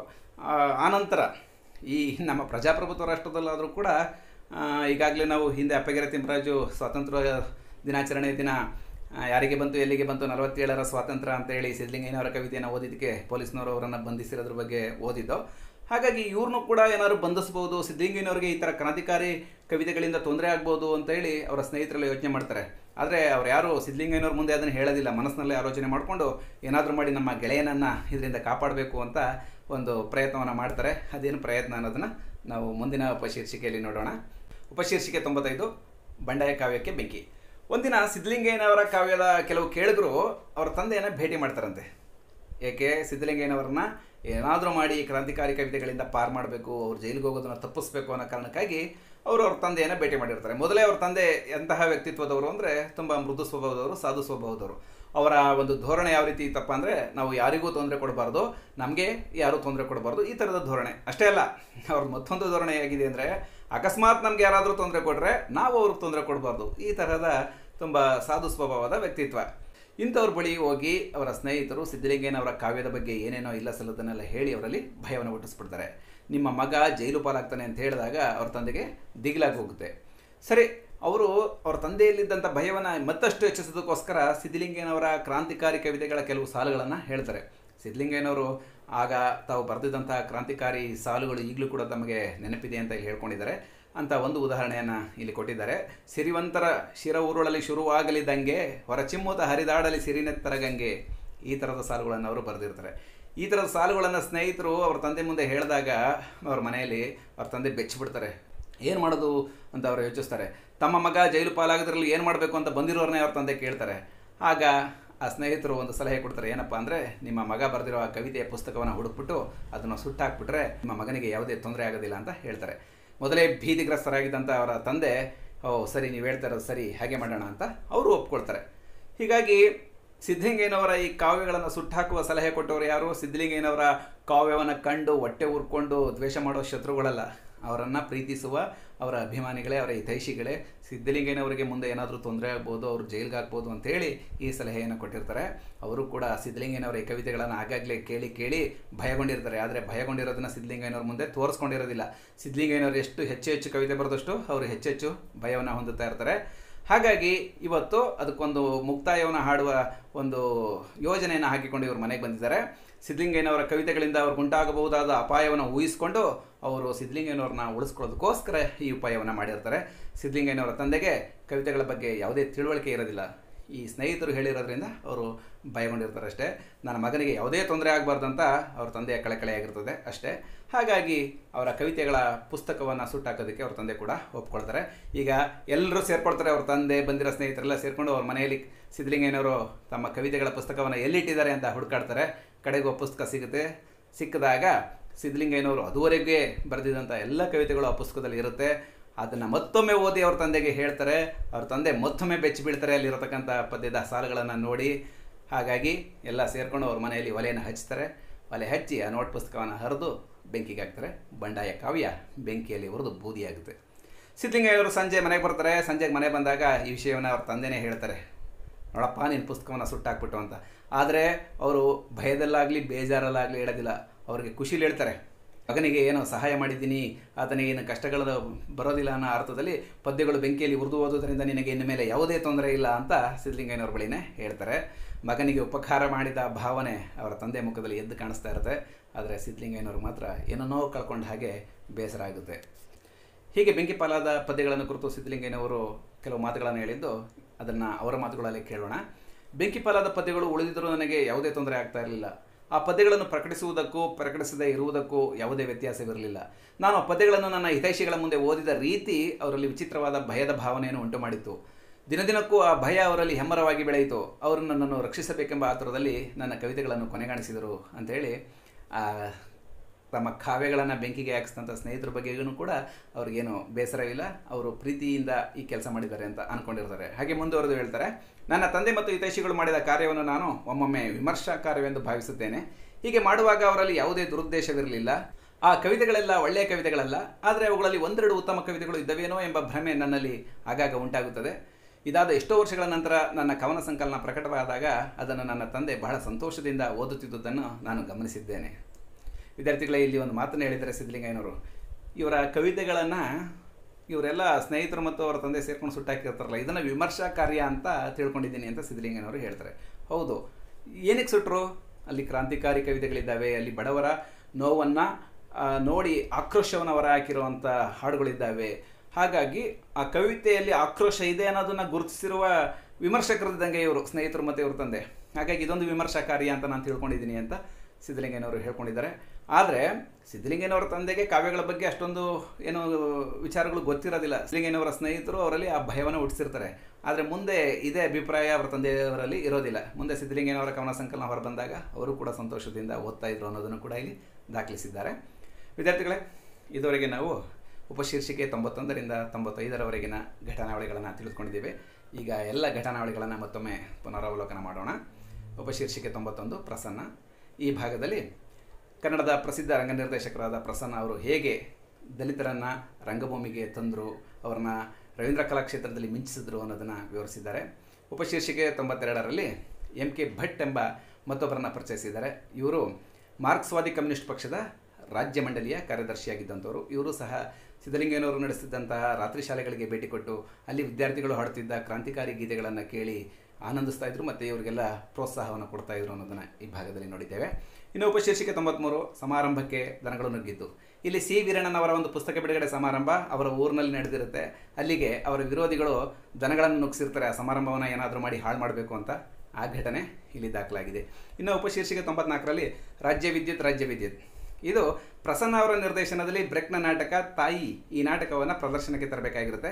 ಆನಂತರ ಈ ನಮ್ಮ ಪ್ರಜಾಪ್ರಭುತ್ವ ರಾಷ್ಟ್ರದಲ್ಲಾದರೂ ಕೂಡ ಈಗಾಗಲೇ ನಾವು ಹಿಂದೆ ಅಪ್ಪಗೆರೆ ತಿಮ್ಮರಾಜು ಸ್ವಾತಂತ್ರ್ಯ ದಿನಾಚರಣೆ ದಿನ ಯಾರಿಗೆ ಬಂತು ಎಲ್ಲಿಗೆ ಬಂತು ನಲವತ್ತೇಳರ ಸ್ವಾತಂತ್ರ್ಯ ಅಂತೇಳಿ ಸಿದ್ಧಲಿಂಗಯ್ಯನವರ ಕವಿತೆಯನ್ನು ಓದಿದ್ದಕ್ಕೆ ಪೊಲೀಸ್ನವರು ಅವರನ್ನು ಬಂಧಿಸಿರೋದ್ರ ಬಗ್ಗೆ ಓದಿದ್ದು. ಹಾಗಾಗಿ ಇವ್ರನ್ನೂ ಕೂಡ ಏನಾದ್ರು ಬಂಧಿಸ್ಬೋದು, ಸಿದ್ಧಲಿಂಗಯ್ಯನವ್ರಿಗೆ ಈ ಥರ ಕ್ರಾಂತಿಕಾರಿ ಕವಿತೆಗಳಿಂದ ತೊಂದರೆ ಆಗ್ಬೋದು ಅಂತೇಳಿ ಅವರ ಸ್ನೇಹಿತರೆಲ್ಲ ಯೋಚನೆ ಮಾಡ್ತಾರೆ. ಆದರೆ ಅವ್ರು ಯಾರು ಸಿದ್ಧಲಿಂಗಯ್ಯನವ್ರ ಮುಂದೆ ಅದನ್ನು ಹೇಳೋದಿಲ್ಲ, ಮನಸ್ಸಿನಲ್ಲೇ ಆಲೋಚನೆ ಮಾಡಿಕೊಂಡು ಏನಾದರೂ ಮಾಡಿ ನಮ್ಮ ಗೆಳೆಯನನ್ನು ಇದರಿಂದ ಕಾಪಾಡಬೇಕು ಅಂತ ಒಂದು ಪ್ರಯತ್ನವನ್ನು ಮಾಡ್ತಾರೆ. ಅದೇನು ಪ್ರಯತ್ನ ಅನ್ನೋದನ್ನು ನಾವು ಮುಂದಿನ ಉಪಶೀರ್ಷಿಕೆಯಲ್ಲಿ ನೋಡೋಣ. ಉಪಶೀರ್ಷಿಕೆ ತೊಂಬತ್ತೈದು, ಬಂಡಾಯ ಕಾವ್ಯಕ್ಕೆ ಬೆಂಕಿ. ಒಂದಿನ ಸಿದ್ಧಲಿಂಗಯ್ಯನವರ ಕಾವ್ಯದ ಕೆಲವು ಕೇಳಿದ್ರು ಅವರ ತಂದೆಯನ್ನು ಭೇಟಿ ಮಾಡ್ತಾರಂತೆ. ಏಕೆ, ಸಿದ್ಧಲಿಂಗಯ್ಯನವ್ರನ್ನ ಏನಾದರೂ ಮಾಡಿ ಕ್ರಾಂತಿಕಾರಿ ಕವಿತೆಗಳಿಂದ ಪಾರು ಮಾಡಬೇಕು, ಅವ್ರು ಜೈಲಿಗೆ ಹೋಗೋದನ್ನು ತಪ್ಪಿಸ್ಬೇಕು ಅನ್ನೋ ಕಾರಣಕ್ಕಾಗಿ ಅವರು ಅವ್ರ ತಂದೆಯನ್ನು ಭೇಟಿ ಮಾಡಿರ್ತಾರೆ. ಮೊದಲೇ ಅವ್ರ ತಂದೆ ಎಂತಹ ವ್ಯಕ್ತಿತ್ವದವರು ಅಂದರೆ ತುಂಬ ಮೃದು ಸ್ವಭಾವದವರು, ಸಾಧು ಸ್ವಭಾವದವರು. ಅವರ ಒಂದು ಧೋರಣೆ ಯಾವ ರೀತಿ ಇತ್ತಪ್ಪ ಅಂದರೆ, ನಾವು ಯಾರಿಗೂ ತೊಂದರೆ ಕೊಡಬಾರ್ದು, ನಮಗೆ ಯಾರೂ ತೊಂದರೆ ಕೊಡಬಾರ್ದು, ಈ ಥರದ ಧೋರಣೆ. ಅಷ್ಟೇ ಅಲ್ಲ, ಅವ್ರ ಮತ್ತೊಂದು ಧೋರಣೆ ಹೇಗಿದೆ ಅಂದರೆ, ಅಕಸ್ಮಾತ್ ನಮ್ಗೆ ಯಾರಾದರೂ ತೊಂದರೆ ಕೊಟ್ಟರೆ ನಾವು ಅವ್ರಿಗೆ ತೊಂದರೆ ಕೊಡಬಾರ್ದು, ಈ ಥರದ ತುಂಬ ಸಾಧು ಸ್ವಭಾವದ ವ್ಯಕ್ತಿತ್ವ. ಇಂಥವ್ರ ಬಳಿ ಹೋಗಿ ಅವರ ಸ್ನೇಹಿತರು ಸಿದ್ಧಲಿಂಗಯ್ಯನವರ ಕಾವ್ಯದ ಬಗ್ಗೆ ಏನೇನೋ ಇಲ್ಲ ಸಲ್ಲದನ್ನೆಲ್ಲ ಹೇಳಿ ಅವರಲ್ಲಿ ಭಯವನ್ನು ಹುಟ್ಟಿಸ್ಬಿಡ್ತಾರೆ. ನಿಮ್ಮ ಮಗ ಜೈಲು ಪಾಲಾಗ್ತಾನೆ ಅಂತ ಹೇಳಿದಾಗ ಅವ್ರ ತಂದೆಗೆ ದಿಗಿಲಾಗಿ ಹೋಗುತ್ತೆ. ಸರಿ, ಅವರು ಅವ್ರ ತಂದೆಯಲ್ಲಿದ್ದಂಥ ಭಯವನ್ನು ಮತ್ತಷ್ಟು ಹೆಚ್ಚಿಸೋದಕ್ಕೋಸ್ಕರ ಸಿದ್ಧಲಿಂಗಯ್ಯನವರ ಕ್ರಾಂತಿಕಾರಿ ಕವಿತೆಗಳ ಕೆಲವು ಸಾಲುಗಳನ್ನು ಹೇಳ್ತಾರೆ. ಸಿದ್ಧಲಿಂಗಯ್ಯನವರು ಆಗ ತಾವು ಬರೆದಿದ್ದಂಥ ಕ್ರಾಂತಿಕಾರಿ ಸಾಲುಗಳು ಈಗಲೂ ಕೂಡ ತಮಗೆ ನೆನಪಿದೆ ಅಂತ ಹೇಳ್ಕೊಂಡಿದ್ದಾರೆ. ಅಂತ ಒಂದು ಉದಾಹರಣೆಯನ್ನು ಇಲ್ಲಿ ಕೊಟ್ಟಿದ್ದಾರೆ. ಸಿರಿವಂತರ ಶಿರ ಉರುಳಲಿ ಶುರುವಾಗಲಿದ್ದಂಗೆ ಹೊರಚಿಮ್ಮುತ ಹರಿದಾಡಲಿ ಸಿರಿನೆತ್ತರ ಗಂಗೆ, ಈ ಥರದ ಸಾಲುಗಳನ್ನು ಅವರು ಬರೆದಿರ್ತಾರೆ. ಈ ಥರದ ಸಾಲುಗಳನ್ನು ಸ್ನೇಹಿತರು ಅವ್ರ ತಂದೆ ಮುಂದೆ ಹೇಳಿದಾಗ ಅವ್ರ ಮನೆಯಲ್ಲಿ ಅವ್ರ ತಂದೆ ಬೆಚ್ಚಿಬಿಡ್ತಾರೆ. ಏನು ಮಾಡೋದು ಅಂತ ಅವರು ಯೋಚಿಸ್ತಾರೆ. ತಮ್ಮ ಮಗ ಜೈಲು ಪಾಲಾಗೋದ್ರಲ್ಲಿ ಏನು ಮಾಡಬೇಕು ಅಂತ ಬಂದಿರೋರನ್ನೇ ಅವ್ರ ತಂದೆ ಕೇಳ್ತಾರೆ. ಆಗ ಆ ಸ್ನೇಹಿತರು ಒಂದು ಸಲಹೆ ಕೊಡ್ತಾರೆ. ಏನಪ್ಪ ಅಂದರೆ, ನಿಮ್ಮ ಮಗ ಬರೆದಿರೋ ಆ ಕವಿತೆಯ ಪುಸ್ತಕವನ್ನು ಹುಡುಕ್ಬಿಟ್ಟು ಅದನ್ನು ಸುಟ್ಟಾಕ್ಬಿಟ್ರೆ ನಿಮ್ಮ ಮಗನಿಗೆ ಯಾವುದೇ ತೊಂದರೆ ಆಗೋದಿಲ್ಲ ಅಂತ ಹೇಳ್ತಾರೆ. ಮೊದಲೇ ಭೀತಿಗ್ರಸ್ತರಾಗಿದ್ದಂಥ ಅವರ ತಂದೆ, ಓ ಸರಿ ನೀವು ಹೇಳ್ತಾ ಇರೋದು ಸರಿ, ಹಾಗೆ ಮಾಡೋಣ ಅಂತ ಅವರು ಒಪ್ಕೊಳ್ತಾರೆ. ಹೀಗಾಗಿ ಸಿದ್ಧಲಿಂಗಯ್ಯನವರ ಈ ಕಾವ್ಯಗಳನ್ನು ಸುಟ್ಟಾಕುವ ಸಲಹೆ ಕೊಟ್ಟವರು ಯಾರು? ಸಿದ್ಧಲಿಂಗಯ್ಯನವರ ಕಾವ್ಯವನ್ನು ಕಂಡು ಹೊಟ್ಟೆ ಉರ್ಕೊಂಡು ದ್ವೇಷ ಮಾಡೋ ಶತ್ರುಗಳಲ್ಲ, ಅವರನ್ನು ಪ್ರೀತಿಸುವ ಅವರ ಅಭಿಮಾನಿಗಳೇ, ಅವರ ಹಿತೈಷಿಗಳೇ. ಸಿದ್ಧಲಿಂಗಯ್ಯನವರಿಗೆ ಮುಂದೆ ಏನಾದರೂ ತೊಂದರೆ ಆಗ್ಬೋದು, ಅವರು ಜೈಲಿಗೆ ಹಾಕ್ಬೋದು ಅಂತೇಳಿ ಈ ಸಲಹೆಯನ್ನು ಕೊಟ್ಟಿರ್ತಾರೆ. ಅವರು ಕೂಡ ಸಿದ್ಧಲಿಂಗಯ್ಯನವರ ಈ ಕವಿತೆಗಳನ್ನು ಆಗಾಗಲೇ ಕೇಳಿ ಕೇಳಿ ಭಯಗೊಂಡಿರ್ತಾರೆ. ಆದರೆ ಭಯಗೊಂಡಿರೋದನ್ನು ಸಿದ್ಧಲಿಂಗಯ್ಯನವ್ರ ಮುಂದೆ ತೋರಿಸ್ಕೊಂಡಿರೋದಿಲ್ಲ. ಸಿದ್ಧಲಿಂಗಯ್ಯನವರು ಎಷ್ಟು ಹೆಚ್ಚು ಹೆಚ್ಚು ಕವಿತೆ ಬರೆದಷ್ಟು ಅವರು ಹೆಚ್ಚೆಚ್ಚು ಭಯವನ್ನು ಹೊಂದುತ್ತಾ ಇರ್ತಾರೆ. ಹಾಗಾಗಿ ಇವತ್ತು ಅದಕ್ಕೊಂದು ಮುಕ್ತಾಯವನ್ನು ಹಾಡುವ ಒಂದು ಯೋಜನೆಯನ್ನು ಹಾಕಿಕೊಂಡು ಇವರು ಮನೆಗೆ ಬಂದಿದ್ದಾರೆ. ಸಿದ್ಧಲಿಂಗಯ್ಯನವರ ಕವಿತೆಗಳಿಂದ ಅವ್ರಿಗುಂಟಾಗಬಹುದಾದ ಅಪಾಯವನ್ನು ಊಹಿಸಿಕೊಂಡು ಅವರು ಸಿದ್ಧಲಿಂಗಯ್ಯನವ್ರನ್ನ ಉಳಿಸ್ಕೊಳ್ಳೋದಕ್ಕೋಸ್ಕರ ಈ ಉಪಾಯವನ್ನು ಮಾಡಿರ್ತಾರೆ. ಸಿದ್ಧಲಿಂಗಯ್ಯನವರ ತಂದೆಗೆ ಕವಿತೆಗಳ ಬಗ್ಗೆ ಯಾವುದೇ ತಿಳುವಳಿಕೆ ಇರೋದಿಲ್ಲ. ಈ ಸ್ನೇಹಿತರು ಹೇಳಿರೋದ್ರಿಂದ ಅವರು ಭಯಗೊಂಡಿರ್ತಾರೆ ಅಷ್ಟೇ. ನನ್ನ ಮಗನಿಗೆ ಯಾವುದೇ ತೊಂದರೆ ಆಗಬಾರ್ದಂತ ಅವ್ರ ತಂದೆಯ ಕಳಕಳೆಯಾಗಿರ್ತದೆ ಅಷ್ಟೇ. ಹಾಗಾಗಿ ಅವರ ಕವಿತೆಗಳ ಪುಸ್ತಕವನ್ನು ಸುಟ್ಟಾಕೋದಕ್ಕೆ ಅವ್ರ ತಂದೆ ಕೂಡ ಒಪ್ಕೊಳ್ತಾರೆ. ಈಗ ಎಲ್ಲರೂ ಸೇರ್ಕೊಳ್ತಾರೆ. ಅವ್ರ ತಂದೆ, ಬಂದಿರೋ ಸ್ನೇಹಿತರೆಲ್ಲ ಸೇರಿಕೊಂಡು ಅವ್ರ ಮನೆಯಲ್ಲಿ ಸಿದ್ಧಲಿಂಗಯ್ಯನವರು ತಮ್ಮ ಕವಿತೆಗಳ ಪುಸ್ತಕವನ್ನು ಎಲ್ಲಿಟ್ಟಿದ್ದಾರೆ ಅಂತ ಹುಡುಕಾಡ್ತಾರೆ. ಕಡೆಗೂ ಪುಸ್ತಕ ಸಿಗುತ್ತೆ. ಸಿಕ್ಕಿದಾಗ ಸಿದ್ಧಲಿಂಗಯ್ಯನವರು ಅದುವರೆಗೆ ಬರೆದಿದ್ದಂಥ ಎಲ್ಲ ಕವಿತೆಗಳು ಆ ಪುಸ್ತಕದಲ್ಲಿ ಇರುತ್ತೆ. ಅದನ್ನು ಮತ್ತೊಮ್ಮೆ ಓದಿ ಅವ್ರ ತಂದೆಗೆ ಹೇಳ್ತಾರೆ. ಅವ್ರ ತಂದೆ ಮತ್ತೊಮ್ಮೆ ಬೆಚ್ಚಿ ಬೀಳ್ತಾರೆ ಅಲ್ಲಿರತಕ್ಕಂಥ ಪದ್ಯದ ಸಾಲುಗಳನ್ನು ನೋಡಿ. ಹಾಗಾಗಿ ಎಲ್ಲ ಸೇರಿಕೊಂಡು ಅವ್ರ ಮನೆಯಲ್ಲಿ ಒಲೆಯನ್ನು ಹಚ್ತಾರೆ. ಒಲೆ ಹಚ್ಚಿ ಆ ನೋಟ್ ಪುಸ್ತಕವನ್ನು ಹರಿದು ಬೆಂಕಿಗೆ ಹಾಕ್ತಾರೆ. ಬಂಡಾಯ ಕಾವ್ಯ ಬೆಂಕಿಯಲ್ಲಿ ಹುರಿದು ಬೂದಿಯಾಗುತ್ತೆ. ಸಿದ್ಧಲಿಂಗಯ್ಯನವರು ಸಂಜೆ ಮನೆಗೆ ಬರ್ತಾರೆ. ಸಂಜೆಗೆ ಮನೆ ಬಂದಾಗ ಈ ವಿಷಯವನ್ನು ಅವ್ರ ತಂದೆನೇ ಹೇಳ್ತಾರೆ, ನೋಡಪ್ಪ ನಿನ್ನ ಪುಸ್ತಕವನ್ನು ಸುಟ್ಟಾಕ್ಬಿಟ್ಟು ಅಂತ. ಆದರೆ ಅವರು ಭಯದಲ್ಲಾಗಲಿ ಬೇಜಾರಲ್ಲಾಗಲಿ ಹೇಳೋದಿಲ್ಲ. ಅವ್ರಿಗೆ ಖುಷಿಲಿ ಹೇಳ್ತಾರೆ, ಮಗನಿಗೆ ಏನೋ ಸಹಾಯ ಮಾಡಿದ್ದೀನಿ, ಆತನಿಗೆ ಏನು ಕಷ್ಟಗಳು ಬರೋದಿಲ್ಲ ಅನ್ನೋ ಅರ್ಥದಲ್ಲಿ ಪದ್ಯಗಳು ಬೆಂಕಿಯಲ್ಲಿ ಉರಿದು ಓದೋದ್ರಿಂದ ನಿನಗೆ ಇನ್ನು ಮೇಲೆ ಯಾವುದೇ ತೊಂದರೆ ಇಲ್ಲ ಅಂತ ಸಿದ್ಧಲಿಂಗಯ್ಯನವ್ರ ಬಳಿನೇ ಹೇಳ್ತಾರೆ. ಮಗನಿಗೆ ಉಪಕಾರ ಮಾಡಿದ ಭಾವನೆ ಅವರ ತಂದೆ ಮುಖದಲ್ಲಿ ಎದ್ದು ಕಾಣಿಸ್ತಾ ಇರುತ್ತೆ. ಆದರೆ ಸಿದ್ಧಲಿಂಗಯ್ಯನವ್ರು ಮಾತ್ರ ಏನನ್ನೋ ಕಳ್ಕೊಂಡ ಹಾಗೆ ಬೇಸರ ಆಗುತ್ತೆ. ಹೀಗೆ ಬೆಂಕಿ ಪಾಲಾದ ಪದ್ಯಗಳನ್ನು ಕುರಿತು ಸಿದ್ಧಲಿಂಗಯ್ಯನವರು ಕೆಲವು ಮಾತುಗಳನ್ನು ಹೇಳಿದ್ದು, ಅದನ್ನು ಅವರ ಮಾತುಗಳಲ್ಲಿ ಕೇಳೋಣ. ಬೆಂಕಿ ಪಾಲಾದ ಪದ್ಯಗಳು ಉಳಿದಿದ್ದರೂ ನನಗೆ ಯಾವುದೇ ತೊಂದರೆ ಆಗ್ತಾ ಇರಲಿಲ್ಲ. ಆ ಪದ್ಯಗಳನ್ನು ಪ್ರಕಟಿಸುವುದಕ್ಕೂ ಪ್ರಕಟಿಸದೇ ಇರುವುದಕ್ಕೂ ಯಾವುದೇ ವ್ಯತ್ಯಾಸವಿರಲಿಲ್ಲ. ನಾನು ಆ ಪದ್ಯಗಳನ್ನು ನನ್ನ ಹಿತೈಷಿಗಳ ಮುಂದೆ ಓದಿದ ರೀತಿ ಅವರಲ್ಲಿ ವಿಚಿತ್ರವಾದ ಭಯದ ಭಾವನೆಯನ್ನು ಉಂಟು ಮಾಡಿತ್ತು. ದಿನದಿನಕ್ಕೂ ಆ ಭಯ ಅವರಲ್ಲಿ ಹೆಮ್ಮರವಾಗಿ ಬೆಳೆಯಿತು. ಅವರು ನನ್ನನ್ನು ರಕ್ಷಿಸಬೇಕೆಂಬ ಆತುರದಲ್ಲಿ ನನ್ನ ಕವಿತೆಗಳನ್ನು ಕೊನೆಗಾಣಿಸಿದರು ಅಂಥೇಳಿ ತಮ್ಮ ಕಾವ್ಯಗಳನ್ನು ಬೆಂಕಿಗೆ ಹಾಕಿಸಿದಂಥ ಸ್ನೇಹಿತರ ಬಗ್ಗೆಯೂ ಕೂಡ ಅವ್ರಿಗೇನು ಬೇಸರವಿಲ್ಲ. ಅವರು ಪ್ರೀತಿಯಿಂದ ಈ ಕೆಲಸ ಮಾಡಿದ್ದಾರೆ ಅಂತ ಅಂದ್ಕೊಂಡಿರ್ತಾರೆ. ಹಾಗೆ ಮುಂದುವರೆದು ಹೇಳ್ತಾರೆ, ನನ್ನ ತಂದೆ ಮತ್ತು ಹಿತೈಷಿಗಳು ಮಾಡಿದ ಕಾರ್ಯವನ್ನು ನಾನು ಒಮ್ಮೊಮ್ಮೆ ವಿಮರ್ಶಾ ಕಾರ್ಯವೆಂದು ಭಾವಿಸುತ್ತೇನೆ. ಹೀಗೆ ಮಾಡುವಾಗ ಅವರಲ್ಲಿ ಯಾವುದೇ ದುರುದ್ದೇಶವಿರಲಿಲ್ಲ. ಆ ಕವಿತೆಗಳೆಲ್ಲ ಒಳ್ಳೆಯ ಕವಿತೆಗಳಲ್ಲ, ಆದರೆ ಅವುಗಳಲ್ಲಿ ಒಂದೆರಡು ಉತ್ತಮ ಕವಿತೆಗಳು ಇದ್ದವೇನೋ ಎಂಬ ಭ್ರಮೆ ನನ್ನಲ್ಲಿ ಆಗಾಗ ಉಂಟಾಗುತ್ತದೆ. ಇದಾದ ಎಷ್ಟೋ ವರ್ಷಗಳ ನಂತರ ನನ್ನ ಕವನ ಸಂಕಲನ ಪ್ರಕಟವಾದಾಗ ಅದನ್ನು ನನ್ನ ತಂದೆ ಬಹಳ ಸಂತೋಷದಿಂದ ಓದುತ್ತಿದ್ದುದನ್ನು ನಾನು ಗಮನಿಸಿದ್ದೇನೆ. ವಿದ್ಯಾರ್ಥಿಗಳೇ, ಇಲ್ಲಿ ಒಂದು ಮಾತನ್ನು ಹೇಳಿದ್ದಾರೆ ಸಿದ್ಧಲಿಂಗಯ್ಯನವರು. ಇವರ ಕವಿತೆಗಳನ್ನು ಇವರೆಲ್ಲ ಸ್ನೇಹಿತರು ಮತ್ತು ಅವರ ತಂದೆ ಸೇರ್ಕೊಂಡು ಸುಟ್ಟಾಕಿರ್ತಾರಲ್ಲ, ಇದನ್ನು ವಿಮರ್ಶಾ ಕಾರ್ಯ ಅಂತ ತಿಳ್ಕೊಂಡಿದ್ದೀನಿ ಅಂತ ಸಿದ್ಧಲಿಂಗಯ್ಯನವರು ಹೇಳ್ತಾರೆ. ಹೌದು, ಏನಕ್ಕೆ ಸುಟ್ಟರು? ಅಲ್ಲಿ ಕ್ರಾಂತಿಕಾರಿ ಕವಿತೆಗಳಿದ್ದಾವೆ, ಅಲ್ಲಿ ಬಡವರ ನೋವನ್ನು ನೋಡಿ ಆಕ್ರೋಶವನ್ನು ಹೊರ ಹಾಕಿರುವಂಥ ಹಾಡುಗಳಿದ್ದಾವೆ. ಹಾಗಾಗಿ ಆ ಕವಿತೆಯಲ್ಲಿ ಆಕ್ರೋಶ ಇದೆ ಅನ್ನೋದನ್ನು ಗುರುತಿಸಿರುವ ವಿಮರ್ಶಕರಿದ್ದಂಗೆ ಇವರು ಸ್ನೇಹಿತರು ಮತ್ತು ಇವ್ರ ತಂದೆ. ಹಾಗಾಗಿ ಇದೊಂದು ವಿಮರ್ಶಾ ಕಾರ್ಯ ಅಂತ ನಾನು ತಿಳ್ಕೊಂಡಿದ್ದೀನಿ ಅಂತ ಸಿದ್ಧಲಿಂಗಯ್ಯನವರು ಹೇಳ್ಕೊಂಡಿದ್ದಾರೆ. ಆದರೆ ಸಿದ್ಧಲಿಂಗಯ್ಯನವರ ತಂದೆಗೆ ಕಾವ್ಯಗಳ ಬಗ್ಗೆ ಅಷ್ಟೊಂದು ಏನು ವಿಚಾರಗಳು ಗೊತ್ತಿರೋದಿಲ್ಲ. ಸಿದ್ಧಲಿಂಗಯ್ಯನವರ ಸ್ನೇಹಿತರು ಅವರಲ್ಲಿ ಆ ಭಯವನ್ನು ಹುಟ್ಟಿಸಿರ್ತಾರೆ. ಆದರೆ ಮುಂದೆ ಇದೇ ಅಭಿಪ್ರಾಯ ಅವರ ತಂದೆಯವರಲ್ಲಿ ಇರೋದಿಲ್ಲ. ಮುಂದೆ ಸಿದ್ಧಲಿಂಗಯ್ಯನವರ ಕವನ ಸಂಕಲನ ಹೊರಬಂದಾಗ ಅವರು ಕೂಡ ಸಂತೋಷದಿಂದ ಓದ್ತಾ ಇದ್ರು ಅನ್ನೋದನ್ನು ಕೂಡ ಇಲ್ಲಿ ದಾಖಲಿಸಿದ್ದಾರೆ. ವಿದ್ಯಾರ್ಥಿಗಳೇ, ಇದುವರೆಗೆ ನಾವು ಉಪಶೀರ್ಷಿಕೆ ತೊಂಬತ್ತೊಂದರಿಂದ ತೊಂಬತ್ತೈದರವರೆಗಿನ ಘಟನಾವಳಿಗಳನ್ನು ತಿಳಿದುಕೊಂಡಿದ್ದೇವೆ. ಈಗ ಎಲ್ಲ ಘಟನಾವಳಿಗಳನ್ನು ಮತ್ತೊಮ್ಮೆ ಪುನರಾವಲೋಕನ ಮಾಡೋಣ. ಉಪಶೀರ್ಷಿಕೆ ತೊಂಬತ್ತೊಂದು, ಪ್ರಸನ್ನ. ಈ ಭಾಗದಲ್ಲಿ ಕನ್ನಡದ ಪ್ರಸಿದ್ಧ ರಂಗನಿರ್ದೇಶಕರಾದ ಪ್ರಸನ್ನ ಅವರು ಹೇಗೆ ದಲಿತರನ್ನು ರಂಗಭೂಮಿಗೆ ತಂದರು, ಅವ್ರನ್ನ ರವೀಂದ್ರ ಕಲಾಕ್ಷೇತ್ರದಲ್ಲಿ ಮಿಂಚಿಸಿದ್ರು ಅನ್ನೋದನ್ನು ವಿವರಿಸಿದ್ದಾರೆ. ಉಪಶೀರ್ಷಿಕೆ ತೊಂಬತ್ತೆರಡರಲ್ಲಿ ಎಂ ಕೆ ಭಟ್ ಎಂಬ ಮತ್ತೊಬ್ಬರನ್ನು ಪರಿಚಯಿಸಿದ್ದಾರೆ. ಇವರು ಮಾರ್ಕ್ಸ್ವಾದಿ ಕಮ್ಯುನಿಸ್ಟ್ ಪಕ್ಷದ ರಾಜ್ಯ ಮಂಡಳಿಯ ಕಾರ್ಯದರ್ಶಿಯಾಗಿದ್ದಂಥವರು. ಇವರು ಸಹ ಸಿದ್ಧಲಿಂಗಯ್ಯನವರು ನಡೆಸಿದಂತಹ ರಾತ್ರಿ ಶಾಲೆಗಳಿಗೆ ಭೇಟಿ ಕೊಟ್ಟು ಅಲ್ಲಿ ವಿದ್ಯಾರ್ಥಿಗಳು ಹಾಡುತ್ತಿದ್ದ ಕ್ರಾಂತಿಕಾರಿ ಗೀತೆಗಳನ್ನು ಕೇಳಿ ಆನಂದಿಸ್ತಾ ಇದ್ರು ಮತ್ತು ಇವರಿಗೆಲ್ಲ ಪ್ರೋತ್ಸಾಹವನ್ನು ಕೊಡ್ತಾ ಇದ್ರು ಅನ್ನೋದನ್ನು ಈ ಭಾಗದಲ್ಲಿ ನೋಡಿದ್ದೇವೆ. ಇನ್ನು ಉಪಶೀರ್ಷಿಕೆ ತೊಂಬತ್ತ್ಮೂರು, ಸಮಾರಂಭಕ್ಕೆ ದನಗಳು ನುಗ್ಗಿದ್ದು. ಇಲ್ಲಿ ಸಿ ವೀರಣ್ಣನವರ ಒಂದು ಪುಸ್ತಕ ಬಿಡುಗಡೆ ಸಮಾರಂಭ ಅವರ ಊರಿನಲ್ಲಿ ನಡೆದಿರುತ್ತೆ. ಅಲ್ಲಿಗೆ ಅವರ ವಿರೋಧಿಗಳು ದನಗಳನ್ನು ನುಗ್ಗಿಸಿರ್ತಾರೆ, ಆ ಸಮಾರಂಭವನ್ನು ಏನಾದರೂ ಮಾಡಿ ಹಾಳು ಮಾಡಬೇಕು ಅಂತ. ಆ ಘಟನೆ ಇಲ್ಲಿ ದಾಖಲಾಗಿದೆ. ಇನ್ನು ಉಪಶೀರ್ಷಿಕೆ ತೊಂಬತ್ನಾಲ್ಕರಲ್ಲಿ ರಾಜ್ಯ ವಿದ್ಯುತ್ ರಾಜ್ಯ ವಿದ್ಯುತ್. ಇದು ಪ್ರಸನ್ನ ಅವರ ನಿರ್ದೇಶನದಲ್ಲಿ ಬ್ರೆಕ್ನ ನಾಟಕ ತಾಯಿ. ಈ ನಾಟಕವನ್ನು ಪ್ರದರ್ಶನಕ್ಕೆ ತರಬೇಕಾಗಿರುತ್ತೆ.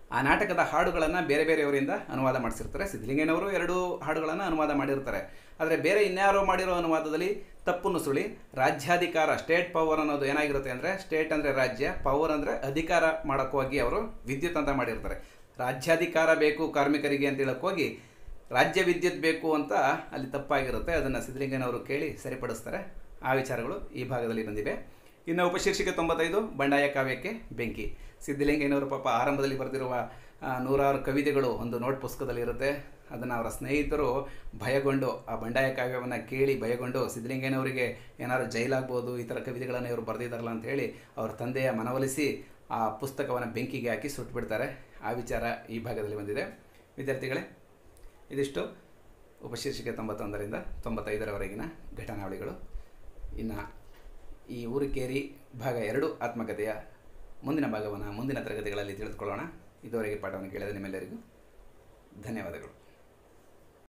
ಆ ನಾಟಕದ ಹಾಡುಗಳನ್ನು ಬೇರೆ ಬೇರೆಯವರಿಂದ ಅನುವಾದ ಮಾಡಿಸಿರ್ತಾರೆ. ಸಿದ್ಧಲಿಂಗಯ್ಯನವರು ಎರಡು ಹಾಡುಗಳನ್ನು ಅನುವಾದ ಮಾಡಿರ್ತಾರೆ. ಆದರೆ ಬೇರೆ ಇನ್ಯಾರೋ ಮಾಡಿರೋ ಅನುವಾದದಲ್ಲಿ ತಪ್ಪು ನುಸುಳಿ ರಾಜ್ಯಾಧಿಕಾರ, ಸ್ಟೇಟ್ ಪವರ್ ಅನ್ನೋದು ಏನಾಗಿರುತ್ತೆ ಅಂದರೆ, ಸ್ಟೇಟ್ ಅಂದರೆ ರಾಜ್ಯ, ಪವರ್ ಅಂದರೆ ಅಧಿಕಾರ ಮಾಡೋಕ್ಕೋಗಿ ಅವರು ವಿದ್ಯುತ್ ಅಂತ ಮಾಡಿರ್ತಾರೆ. ರಾಜ್ಯಾಧಿಕಾರ ಬೇಕು ಕಾರ್ಮಿಕರಿಗೆ ಅಂತ ಹೇಳೋಕ್ಕೋಗಿ ರಾಜ್ಯ ವಿದ್ಯುತ್ ಬೇಕು ಅಂತ ಅಲ್ಲಿ ತಪ್ಪಾಗಿರುತ್ತೆ. ಅದನ್ನು ಸಿದ್ಧಲಿಂಗಯ್ಯನವರು ಕೇಳಿ ಸರಿಪಡಿಸ್ತಾರೆ. ಆ ವಿಚಾರಗಳು ಈ ಭಾಗದಲ್ಲಿ ಬಂದಿವೆ. ಇನ್ನು ಉಪಶೀರ್ಷಿಕೆ ತೊಂಬತ್ತೈದು, ಬಂಡಾಯ ಕಾವ್ಯಕ್ಕೆ ಬೆಂಕಿ. ಸಿದ್ಧಲಿಂಗಯ್ಯನವರು ಪಾಪ ಆರಂಭದಲ್ಲಿ ಬರೆದಿರುವ ನೂರಾರು ಕವಿತೆಗಳು ಒಂದು ನೋಟ್ ಪುಸ್ತಕದಲ್ಲಿ ಇರುತ್ತೆ. ಅದನ್ನು ಅವರ ಸ್ನೇಹಿತರು ಭಯಗೊಂಡು, ಆ ಬಂಡಾಯ ಕಾವ್ಯವನ್ನು ಕೇಳಿ ಭಯಗೊಂಡು, ಸಿದ್ಧಲಿಂಗಯ್ಯನವರಿಗೆ ಏನಾದ್ರು ಜೈಲಾಗ್ಬೋದು, ಈ ಥರ ಕವಿತೆಗಳನ್ನು ಇವರು ಬರೆದಿದ್ದಾರಲ್ಲ ಅಂತ ಹೇಳಿ ಅವ್ರ ತಂದೆಯ ಮನವೊಲಿಸಿ ಆ ಪುಸ್ತಕವನ್ನು ಬೆಂಕಿಗೆ ಹಾಕಿ ಸುಟ್ಟುಬಿಡ್ತಾರೆ. ಆ ವಿಚಾರ ಈ ಭಾಗದಲ್ಲಿ ಬಂದಿದೆ. ವಿದ್ಯಾರ್ಥಿಗಳೇ, ಇದಿಷ್ಟು ಉಪಶೀರ್ಷಿಕೆ ತೊಂಬತ್ತೊಂದರಿಂದ ತೊಂಬತ್ತೈದರವರೆಗಿನ ಘಟನಾವಳಿಗಳು. ಇನ್ನು ಈ ಊರಿಕೇರಿ ಭಾಗ ಎರಡು ಆತ್ಮಕಥೆಯ ಮುಂದಿನ ಭಾಗವನ್ನು ಮುಂದಿನ ತರಗತಿಗಳಲ್ಲಿ ತಿಳಿದುಕೊಳ್ಳೋಣ. ಇದುವರೆಗೆ ಪಾಠವನ್ನು ಕೇಳಿದ ನಿಮ್ಮೆಲ್ಲರಿಗೂ ಧನ್ಯವಾದಗಳು.